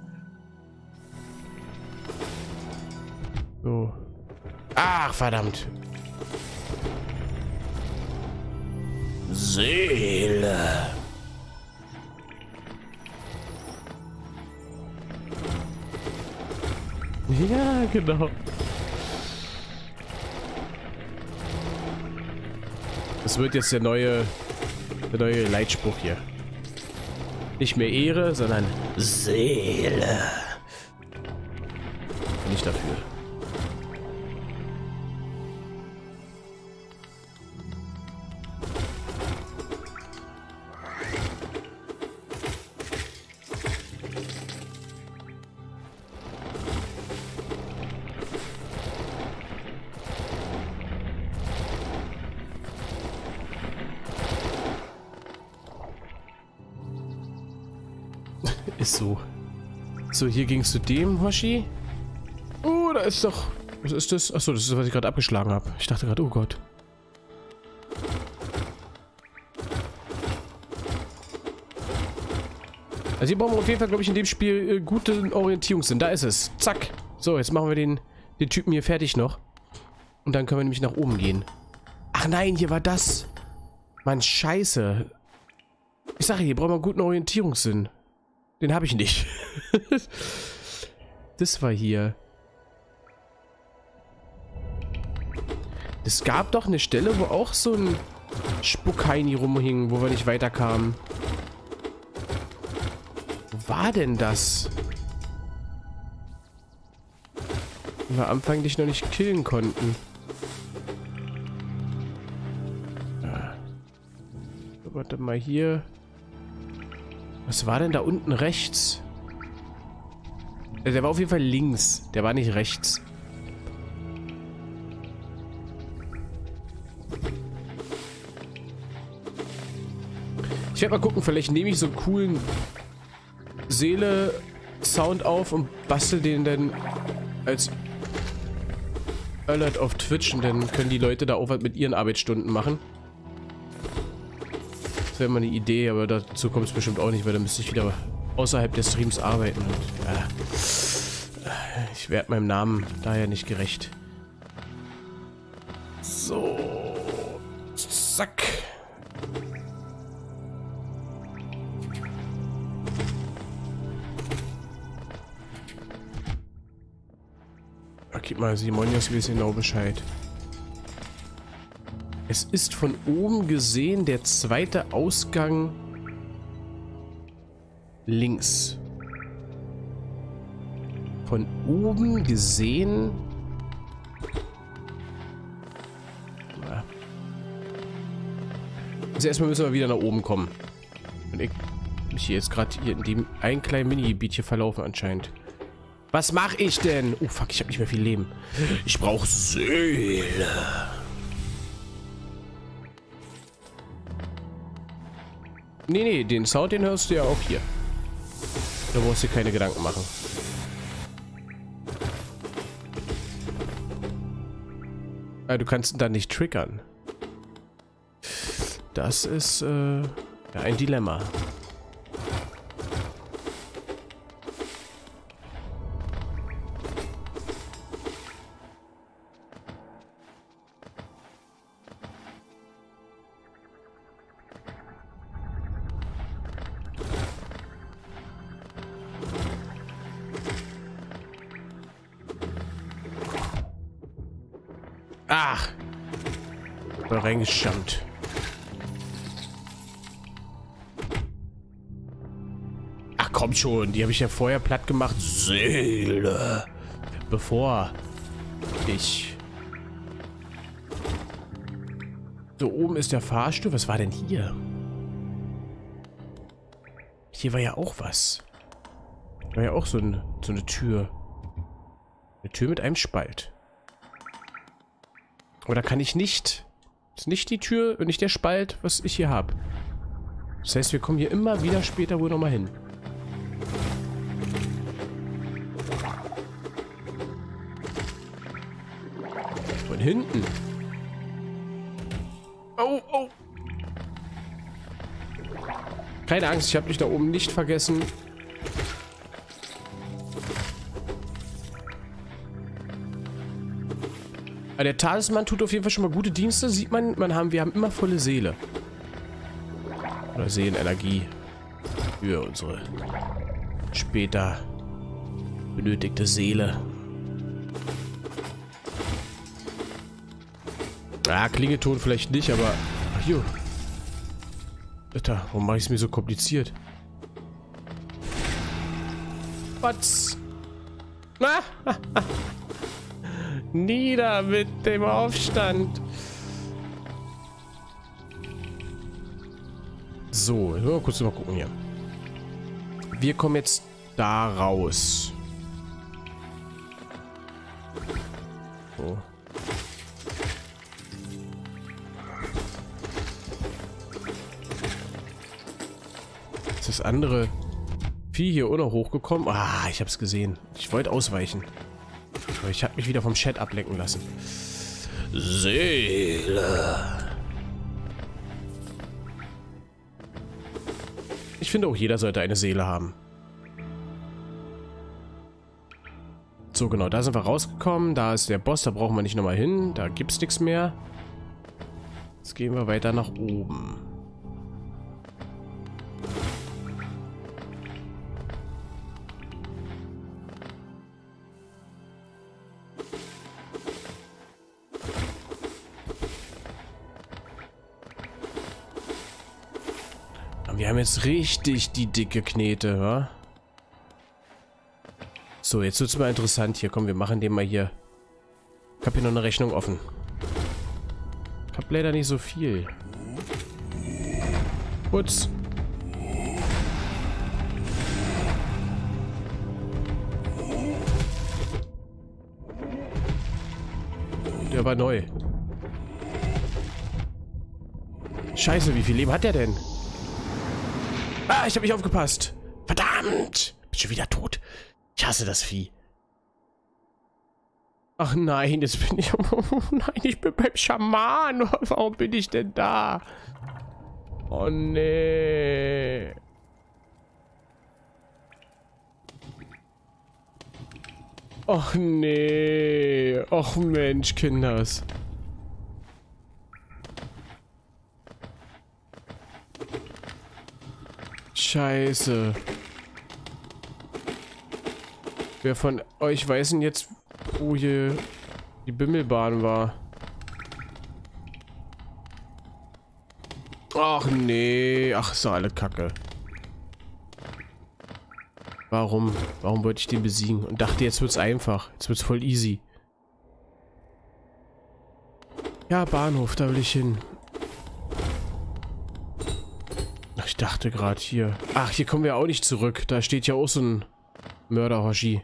So. Ach, verdammt. Seele. Ja, genau. Das wird jetzt der neue, der neue Leitspruch hier. Nicht mehr Ehre, sondern Seele. nicht dafür. Ist so. So, hier ging es zu dem, Hoshi. Oh, da ist doch... Was ist das? Achso, das ist, was ich gerade abgeschlagen habe. Ich dachte gerade, oh Gott. Also hier brauchen wir auf jeden Fall, glaube ich, in dem Spiel äh, gute Orientierungssinn. Da ist es. Zack. So, jetzt machen wir den, den Typen hier fertig noch. Und dann können wir nämlich nach oben gehen. Ach nein, hier war das. Mann, scheiße. Ich sage, hier brauchen wir einen guten Orientierungssinn. Den habe ich nicht. Das war hier. Es gab doch eine Stelle, wo auch so ein Spuckheini rumhing, wo wir nicht weiterkamen. Wo war denn das? Wo wir anfänglich noch nicht killen konnten. So, warte mal hier. Was war denn da unten rechts? Der war auf jeden Fall links. Der war nicht rechts. Ich werde mal gucken, vielleicht nehme ich so einen coolen Seele-Sound auf und bastel den dann als Alert auf Twitch und dann können die Leute da auch was mit ihren Arbeitsstunden machen. Das wäre mal eine Idee, aber dazu kommt es bestimmt auch nicht, weil dann müsste ich wieder außerhalb des Streams arbeiten. Und, ja, ich werde meinem Namen daher nicht gerecht. So. Zack. Okay, mal, Simonius weiß genau Bescheid. Es ist von oben gesehen der zweite Ausgang links. Von oben gesehen. Ja. Also erstmal müssen wir wieder nach oben kommen. Und ich mich hier jetzt gerade hier in dem einen kleinen Mini-Gebiet hier verlaufen anscheinend. Was mache ich denn? Oh fuck, ich habe nicht mehr viel Leben. Ich brauche Seele. Nee, nee, den Sound, den hörst du ja auch hier. Da musst du dir keine Gedanken machen. Ah, du kannst ihn dann nicht triggern. Das ist äh, ja, ein Dilemma. Ach! Da reingeschammt. Ach komm schon, die habe ich ja vorher platt gemacht. Seele! Bevor ich... So, oben ist der Fahrstuhl. Was war denn hier? Hier war ja auch was. War ja auch so, ein, so eine Tür. Eine Tür mit einem Spalt. Aber da kann ich nicht... Das ist nicht die Tür und nicht der Spalt, was ich hier habe. Das heißt, wir kommen hier immer wieder später wohl nochmal hin. Von hinten. Oh, oh. Keine Angst, ich habe dich da oben nicht vergessen. Aber der Talisman tut auf jeden Fall schon mal gute Dienste. Sieht man, man haben, wir haben immer volle Seele. Oder Seelenenergie. Für unsere später benötigte Seele. Ah, Klingeton vielleicht nicht, aber... Ach, jo. Alter, warum mache ich es mir so kompliziert? Was? Ah, nieder mit dem Aufstand. So, mal kurz mal gucken hier. Wir kommen jetzt da raus. So. Ist das andere Vieh hier auch noch hochgekommen? Ah, ich hab's gesehen. Ich wollte ausweichen. Aber ich habe mich wieder vom Chat ablenken lassen. Seele. Ich finde auch, jeder sollte eine Seele haben. So, genau, da sind wir rausgekommen. Da ist der Boss, da brauchen wir nicht nochmal hin. Da gibt's nichts mehr. Jetzt gehen wir weiter nach oben. Wir haben jetzt richtig die dicke Knete, wa? So, jetzt wird es mal interessant hier. Komm, wir machen den mal hier. Ich habe hier noch eine Rechnung offen. Ich habe leider nicht so viel. Putz. Der war neu. Scheiße, wie viel Leben hat der denn? Ah, ich habe nicht aufgepasst. Verdammt. Bin schon wieder tot. Ich hasse das Vieh. Ach nein, jetzt bin ich... Oh nein, ich bin beim Schaman. Warum bin ich denn da? Oh nee. Och nee. Och Mensch, Kinders. Scheiße. Wer von euch weiß denn jetzt, wo hier die Bimmelbahn war? Ach nee. Ach, ist doch alle Kacke. Warum? Warum wollte ich den besiegen? Und dachte, jetzt wird's einfach. Jetzt wird's voll easy. Ja, Bahnhof, da will ich hin. Ich dachte gerade hier. Ach, hier kommen wir auch nicht zurück. Da steht ja auch so ein Mörder-Hoshi.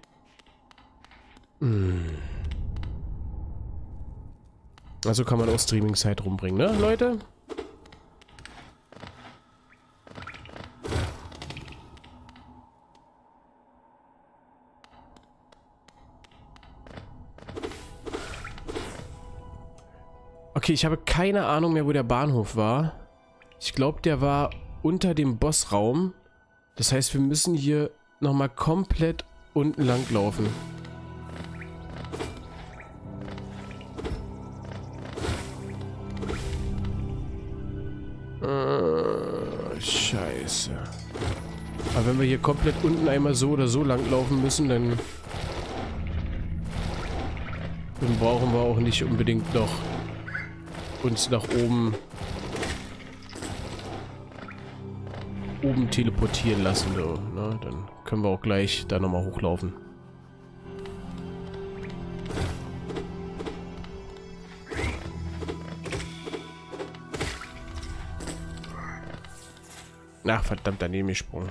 Hm. Also kann man auch Streaming-Zeit rumbringen, ne, Leute? Okay, ich habe keine Ahnung mehr, wo der Bahnhof war. Ich glaube, der war unter dem Bossraum. Das heißt, wir müssen hier nochmal komplett unten lang laufen. Äh, scheiße. Aber wenn wir hier komplett unten einmal so oder so lang laufen müssen, dann, dann brauchen wir auch nicht unbedingt noch uns nach oben oben teleportieren lassen. So, ne? Dann können wir auch gleich da nochmal hochlaufen. Ach, verdammt, daneben gesprungen.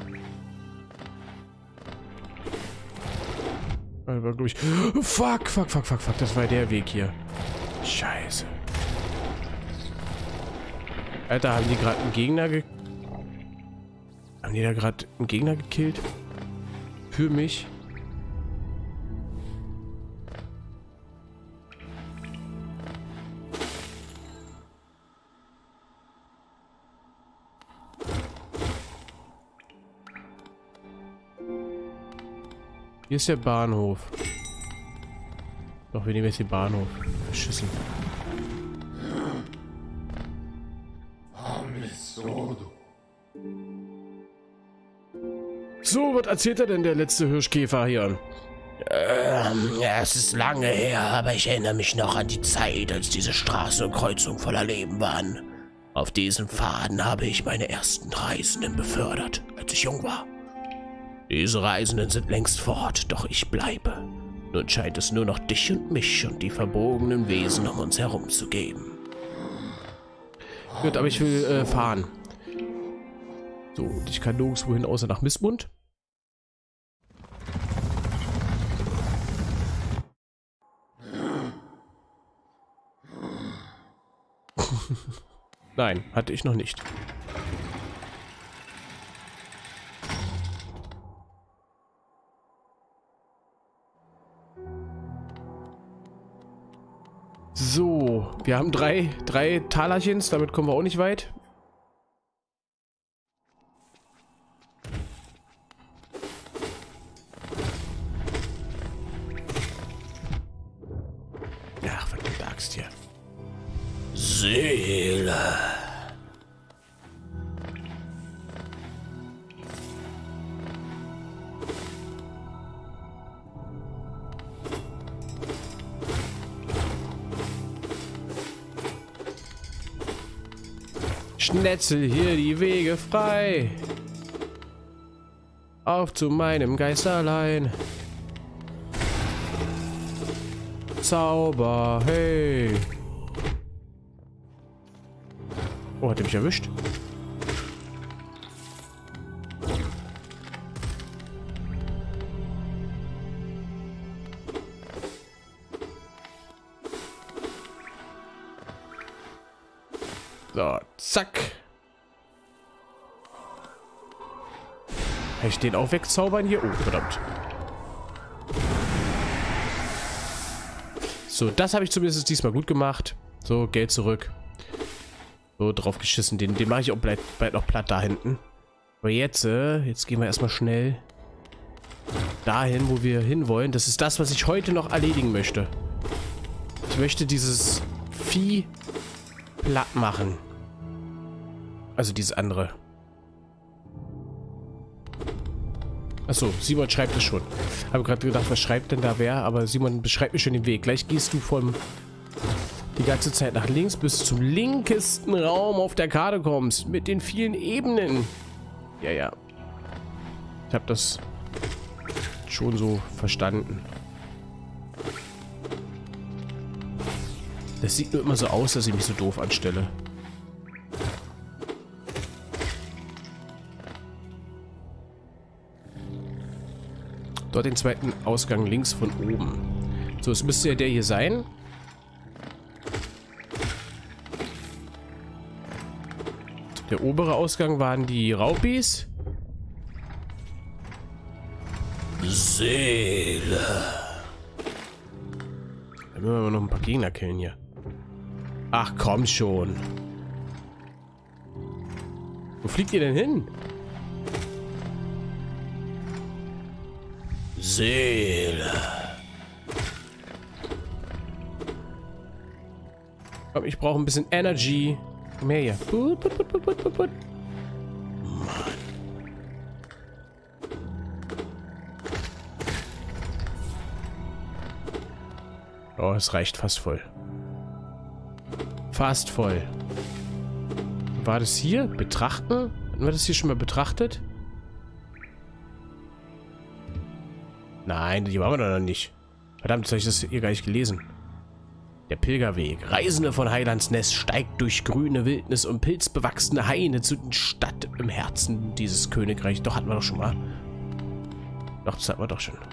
Das war, glaub ich... Fuck, fuck, fuck, fuck, fuck. Das war der Weg hier. Scheiße. Alter, haben die gerade einen Gegner ge... Haben die da gerade einen Gegner gekillt? Für mich? Hier ist der Bahnhof. Doch, wir nehmen jetzt den Bahnhof. Verschissen. So, was erzählt er denn, der letzte Hirschkäfer hier? Ähm, ja, es ist lange her, aber ich erinnere mich noch an die Zeit, als diese Straße und Kreuzung voller Leben waren. Auf diesen Pfaden habe ich meine ersten Reisenden befördert, als ich jung war. Diese Reisenden sind längst fort, doch ich bleibe. Nun scheint es nur noch dich und mich und die verbogenen Wesen um uns herum zu geben. Gut, aber ich will äh, fahren. So, und ich kann nirgendwo hin, außer nach Mistmund. Nein, hatte ich noch nicht. So, wir haben drei, drei Talerchens, damit kommen wir auch nicht weit. Ach, verdammte Axt hier. Seele. Schnetzel hier die Wege frei. Auf zu meinem Geisterlein. Zauber, hey. Oh, hat er mich erwischt? So, zack. Kann ich den auch wegzaubern hier? Oh, verdammt. So, das habe ich zumindest diesmal gut gemacht. So, Geld zurück. So, drauf geschissen. Den, den mache ich auch bald, bald noch platt da hinten. Aber jetzt, äh, jetzt gehen wir erstmal schnell dahin, wo wir hinwollen. Das ist das, was ich heute noch erledigen möchte. Ich möchte dieses Vieh platt machen. Also dieses andere. Achso, Simon schreibt es schon. Habe gerade gedacht, was schreibt denn da wer? Aber Simon beschreibt mir schon den Weg. Gleich gehst du vom die ganze Zeit nach links, bis zum linkesten Raum auf der Karte kommst. Mit den vielen Ebenen. Ja, ja. Ich habe das schon so verstanden. Das sieht nur immer so aus, dass ich mich so doof anstelle. Dort den zweiten Ausgang links von oben. So, es müsste ja der hier sein. Der obere Ausgang waren die Raupis. Seele. Dann müssen wir noch ein paar Gegner killen hier. Ach, komm schon. Wo fliegt ihr denn hin? Seele. Komm, ich brauche ein bisschen Energy. Komm her hier. Put, put, put, put, put, put. Oh, es reicht fast voll. Fast voll. War das hier? Betrachten? Hatten wir das hier schon mal betrachtet? Nein, die waren wir noch nicht. Verdammt, jetzt habe ich das hier gar nicht gelesen. Der Pilgerweg. Reisende von Heilandsnest steigt durch grüne Wildnis und pilzbewachsene Haine zu den Stadt im Herzen dieses Königreichs. Doch, hatten wir doch schon mal. Doch, das hatten wir doch schon.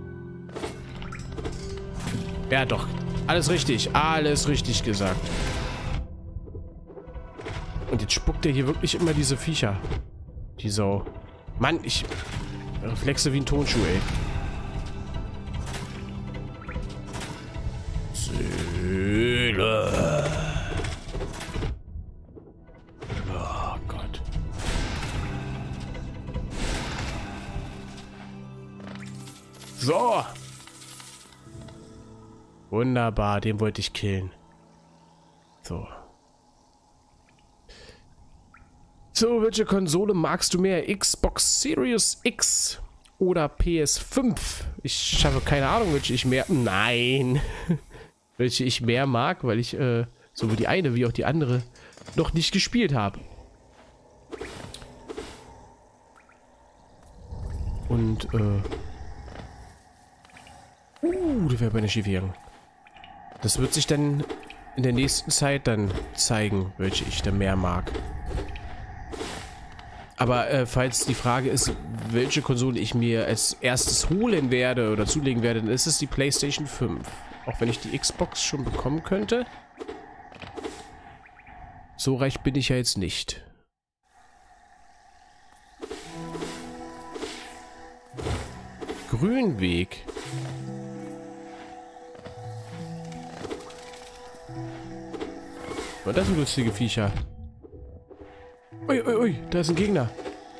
Ja, doch. Alles richtig. Alles richtig gesagt. Und jetzt spuckt er hier wirklich immer diese Viecher. Die Sau. Mann, ich reflexe wie ein Tonschuh, ey. Seele. Oh Gott. So. Wunderbar, den wollte ich killen. So. So, welche Konsole magst du mehr? Xbox Series X oder P S fünf? Ich habe keine Ahnung, welche ich mehr... Nein. welche ich mehr mag, weil ich äh, sowohl die eine wie auch die andere noch nicht gespielt habe. Und, äh... Uh, das wäre bei einer Schiefjährung. Das wird sich dann in der nächsten Zeit dann zeigen, welche ich dann mehr mag. Aber äh, falls die Frage ist, welche Konsole ich mir als erstes holen werde oder zulegen werde, dann ist es die PlayStation fünf. Auch wenn ich die Xbox schon bekommen könnte. So reich bin ich ja jetzt nicht. Grünweg. Oh, das sind lustige Viecher. Ui, ui, ui, da ist ein Gegner.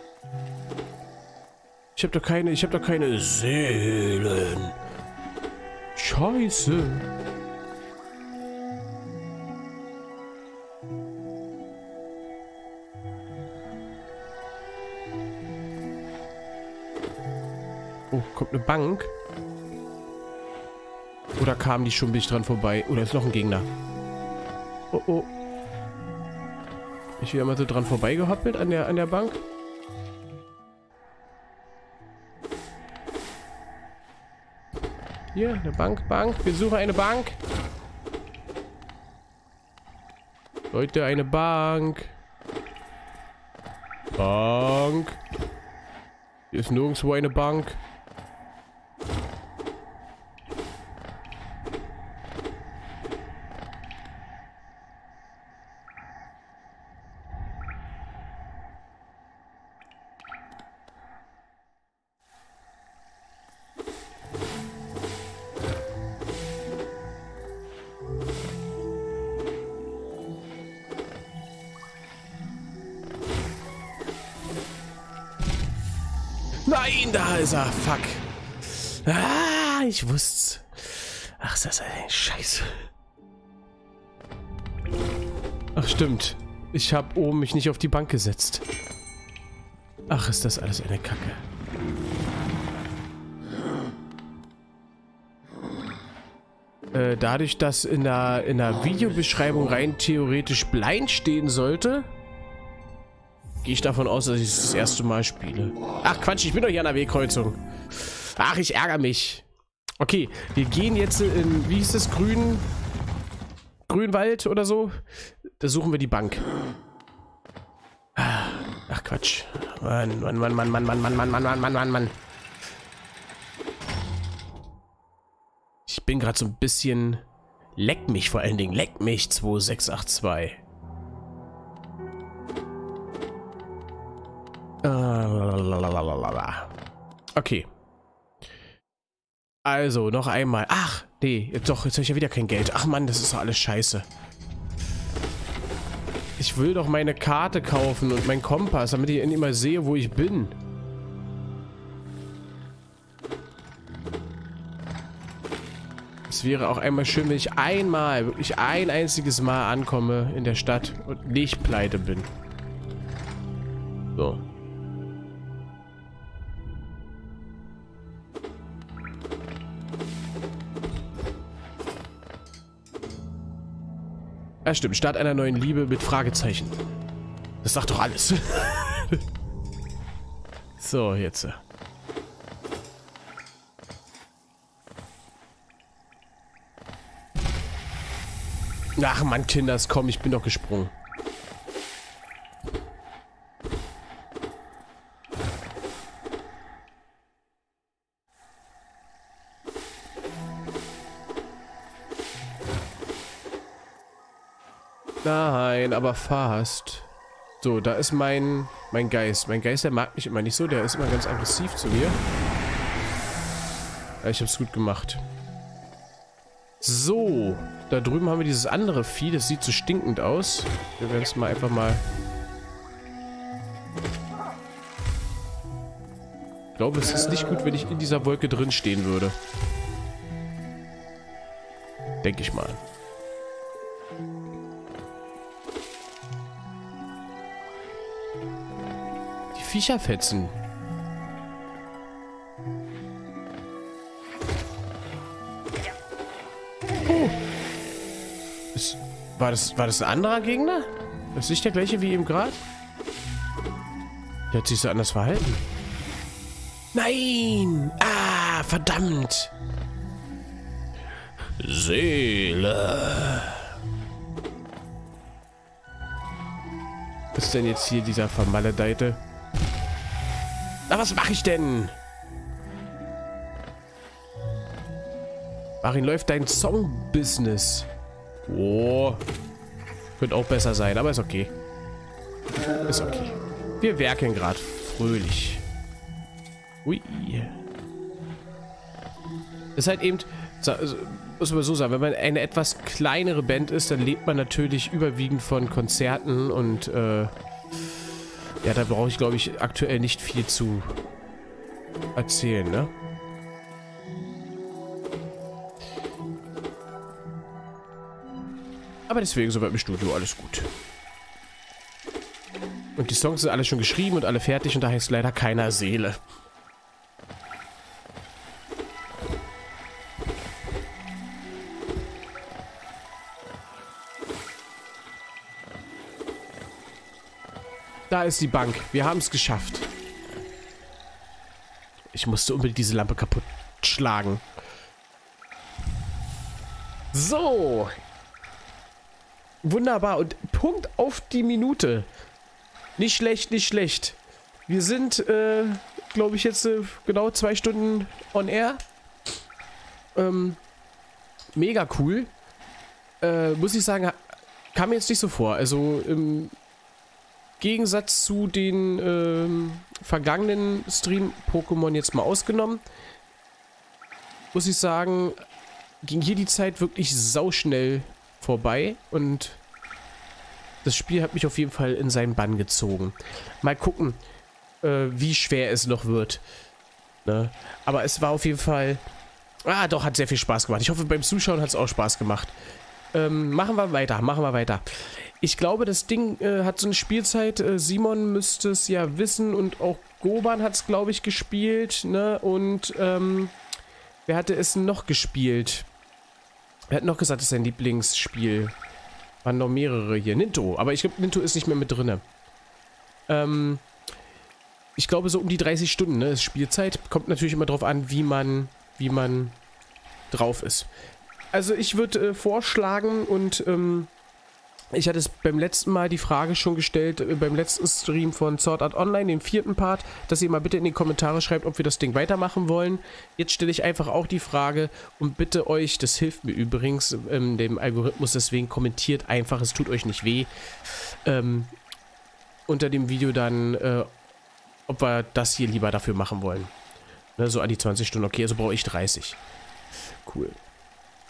Ich hab doch keine, ich hab doch keine Seelen. Scheiße. Oh, kommt eine Bank. Oder kamen die schon ein bisschen dran vorbei? Oder ist noch ein Gegner? Oh, oh. Ich wieder mal so dran vorbeigehoppelt an der, an der Bank. Hier, eine Bank, Bank. Wir suchen eine Bank. Leute, eine Bank. Bank. Hier ist nirgendwo eine Bank. Nein, da ist er. Fuck. Ah, ich wusste's. Ach, ist das ein Scheiße. Ach, stimmt. Ich habe oben mich nicht auf die Bank gesetzt. Ach, ist das alles eine Kacke. Äh, dadurch, dass in der, in der Videobeschreibung rein theoretisch blind stehen sollte, gehe ich davon aus, dass ich es das erste Mal spiele. Ach Quatsch, ich bin doch hier an der Wegkreuzung. Ach, ich ärgere mich. Okay, wir gehen jetzt in, wie hieß das, Grün... Grünwald oder so. Da suchen wir die Bank. Ach Quatsch. Mann, Mann, Mann, Mann, Mann, Mann, Mann, Mann, Mann, Mann, Mann, Mann, Mann. Ich bin gerade so ein bisschen... Leck mich vor allen Dingen. Leck mich, zwei sechs acht zwei. Okay. Also, noch einmal. Ach, nee, jetzt doch, jetzt habe ich ja wieder kein Geld. Ach Mann, das ist doch alles scheiße. Ich will doch meine Karte kaufen und meinen Kompass, damit ich endlich mal sehe, wo ich bin. Es wäre auch einmal schön, wenn ich einmal, wirklich ein einziges Mal ankomme in der Stadt und nicht pleite bin. So. Ja, stimmt. Start einer neuen Liebe mit Fragezeichen. Das sagt doch alles. So, jetzt. Ach Mann, Kinders, komm, ich bin doch gesprungen. Nein, aber fast. So, da ist mein mein Geist. Mein Geist, der mag mich immer nicht so. Der ist immer ganz aggressiv zu mir. Ja, ich hab's gut gemacht. So, da drüben haben wir dieses andere Vieh. Das sieht so stinkend aus. Wir werden es mal einfach mal... Ich glaube, es ist nicht gut, wenn ich in dieser Wolke drin stehen würde. Denke ich mal. Die Viecher fetzen. Oh. Ist, war, das, war das ein anderer Gegner? Das ist nicht der gleiche wie eben gerade? Der hat sich so anders verhalten. Nein! Ah, verdammt! Seele. Was ist denn jetzt hier dieser Vermaledeite? Na, was mache ich denn? Marin, läuft dein Song-Business? Oh. Könnte auch besser sein, aber ist okay. Ist okay. Wir werkeln gerade fröhlich. Ui. Ist halt eben, muss man so sagen, wenn man eine etwas kleinere Band ist, dann lebt man natürlich überwiegend von Konzerten und äh, ja, da brauche ich, glaube ich, aktuell nicht viel zu erzählen, ne? Aber deswegen sind wir im Studio, alles gut. Und die Songs sind alle schon geschrieben und alle fertig und da heißt leider keiner Seele. Da ist die Bank. Wir haben es geschafft. Ich musste unbedingt diese Lampe kaputt schlagen. So. Wunderbar. Und Punkt auf die Minute. Nicht schlecht, nicht schlecht. Wir sind, äh, glaube ich, jetzt äh, genau zwei Stunden on air. Ähm, mega cool. Äh, muss ich sagen, kam mir jetzt nicht so vor. Also, im Gegensatz zu den ähm, vergangenen Stream-Pokémon jetzt mal ausgenommen, muss ich sagen, ging hier die Zeit wirklich sauschnell vorbei und das Spiel hat mich auf jeden Fall in seinen Bann gezogen. Mal gucken, äh, wie schwer es noch wird. Ne? Aber es war auf jeden Fall... Ah, doch, hat sehr viel Spaß gemacht. Ich hoffe, beim Zuschauen hat es auch Spaß gemacht. Ähm, machen wir weiter, machen wir weiter. Ich glaube, das Ding äh, hat so eine Spielzeit. Äh, Simon müsste es ja wissen und auch Goban hat es, glaube ich, gespielt. Ne? Und ähm, wer hatte es noch gespielt? Wer hat noch gesagt, das ist sein Lieblingsspiel? Waren noch mehrere hier. Ninto, aber ich glaube, Ninto ist nicht mehr mit drin. Ähm, ich glaube, so um die dreißig Stunden, ne, ist Spielzeit. Kommt natürlich immer drauf an, wie man, wie man drauf ist. Also ich würde äh, vorschlagen und ähm, ich hatte es beim letzten Mal die Frage schon gestellt, äh, beim letzten Stream von Sword Art Online, den vierten Part, dass ihr mal bitte in die Kommentare schreibt, ob wir das Ding weitermachen wollen. Jetzt stelle ich einfach auch die Frage und bitte euch, das hilft mir übrigens, ähm, dem Algorithmus, deswegen kommentiert einfach, es tut euch nicht weh, ähm, unter dem Video dann, äh, ob wir das hier lieber dafür machen wollen. Ne, so an die zwanzig Stunden, okay, also brauche ich dreißig. Cool.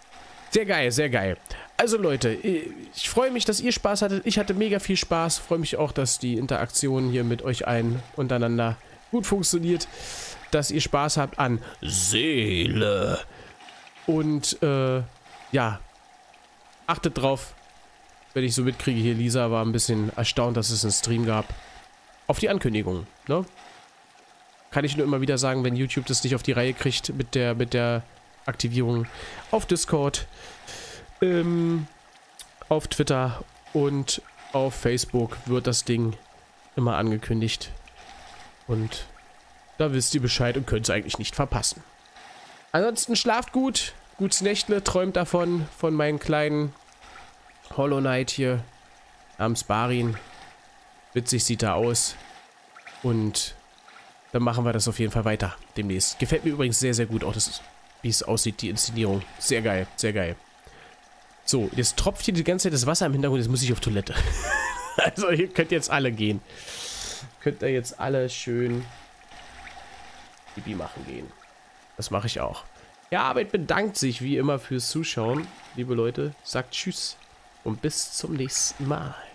Sehr geil, sehr geil. Also Leute, ich freue mich, dass ihr Spaß hattet. Ich hatte mega viel Spaß. Freue mich auch, dass die Interaktion hier mit euch allen untereinander gut funktioniert. Dass ihr Spaß habt an Seele. Und, äh, ja. Achtet drauf, wenn ich so mitkriege hier. Lisa war ein bisschen erstaunt, dass es einen Stream gab. Auf die Ankündigung, ne? Kann ich nur immer wieder sagen, wenn YouTube das nicht auf die Reihe kriegt mit der, mit der Aktivierung auf Discord, ähm, auf Twitter und auf Facebook wird das Ding immer angekündigt. Und da wisst ihr Bescheid und könnt es eigentlich nicht verpassen. Ansonsten schlaft gut, gutes Nächtle, träumt davon, von meinen kleinen Hollow Knight hier namens Barin. Witzig sieht er aus. Und dann machen wir das auf jeden Fall weiter demnächst. Gefällt mir übrigens sehr, sehr gut auch, das, wie es aussieht, die Inszenierung. Sehr geil, sehr geil. So, jetzt tropft hier die ganze Zeit das Wasser im Hintergrund, jetzt muss ich auf Toilette. Also ihr könnt jetzt alle gehen. Könnt ihr jetzt alle schön Pipi machen gehen. Das mache ich auch. Ja, Arbeit bedankt sich wie immer fürs Zuschauen. Liebe Leute, sagt Tschüss und bis zum nächsten Mal.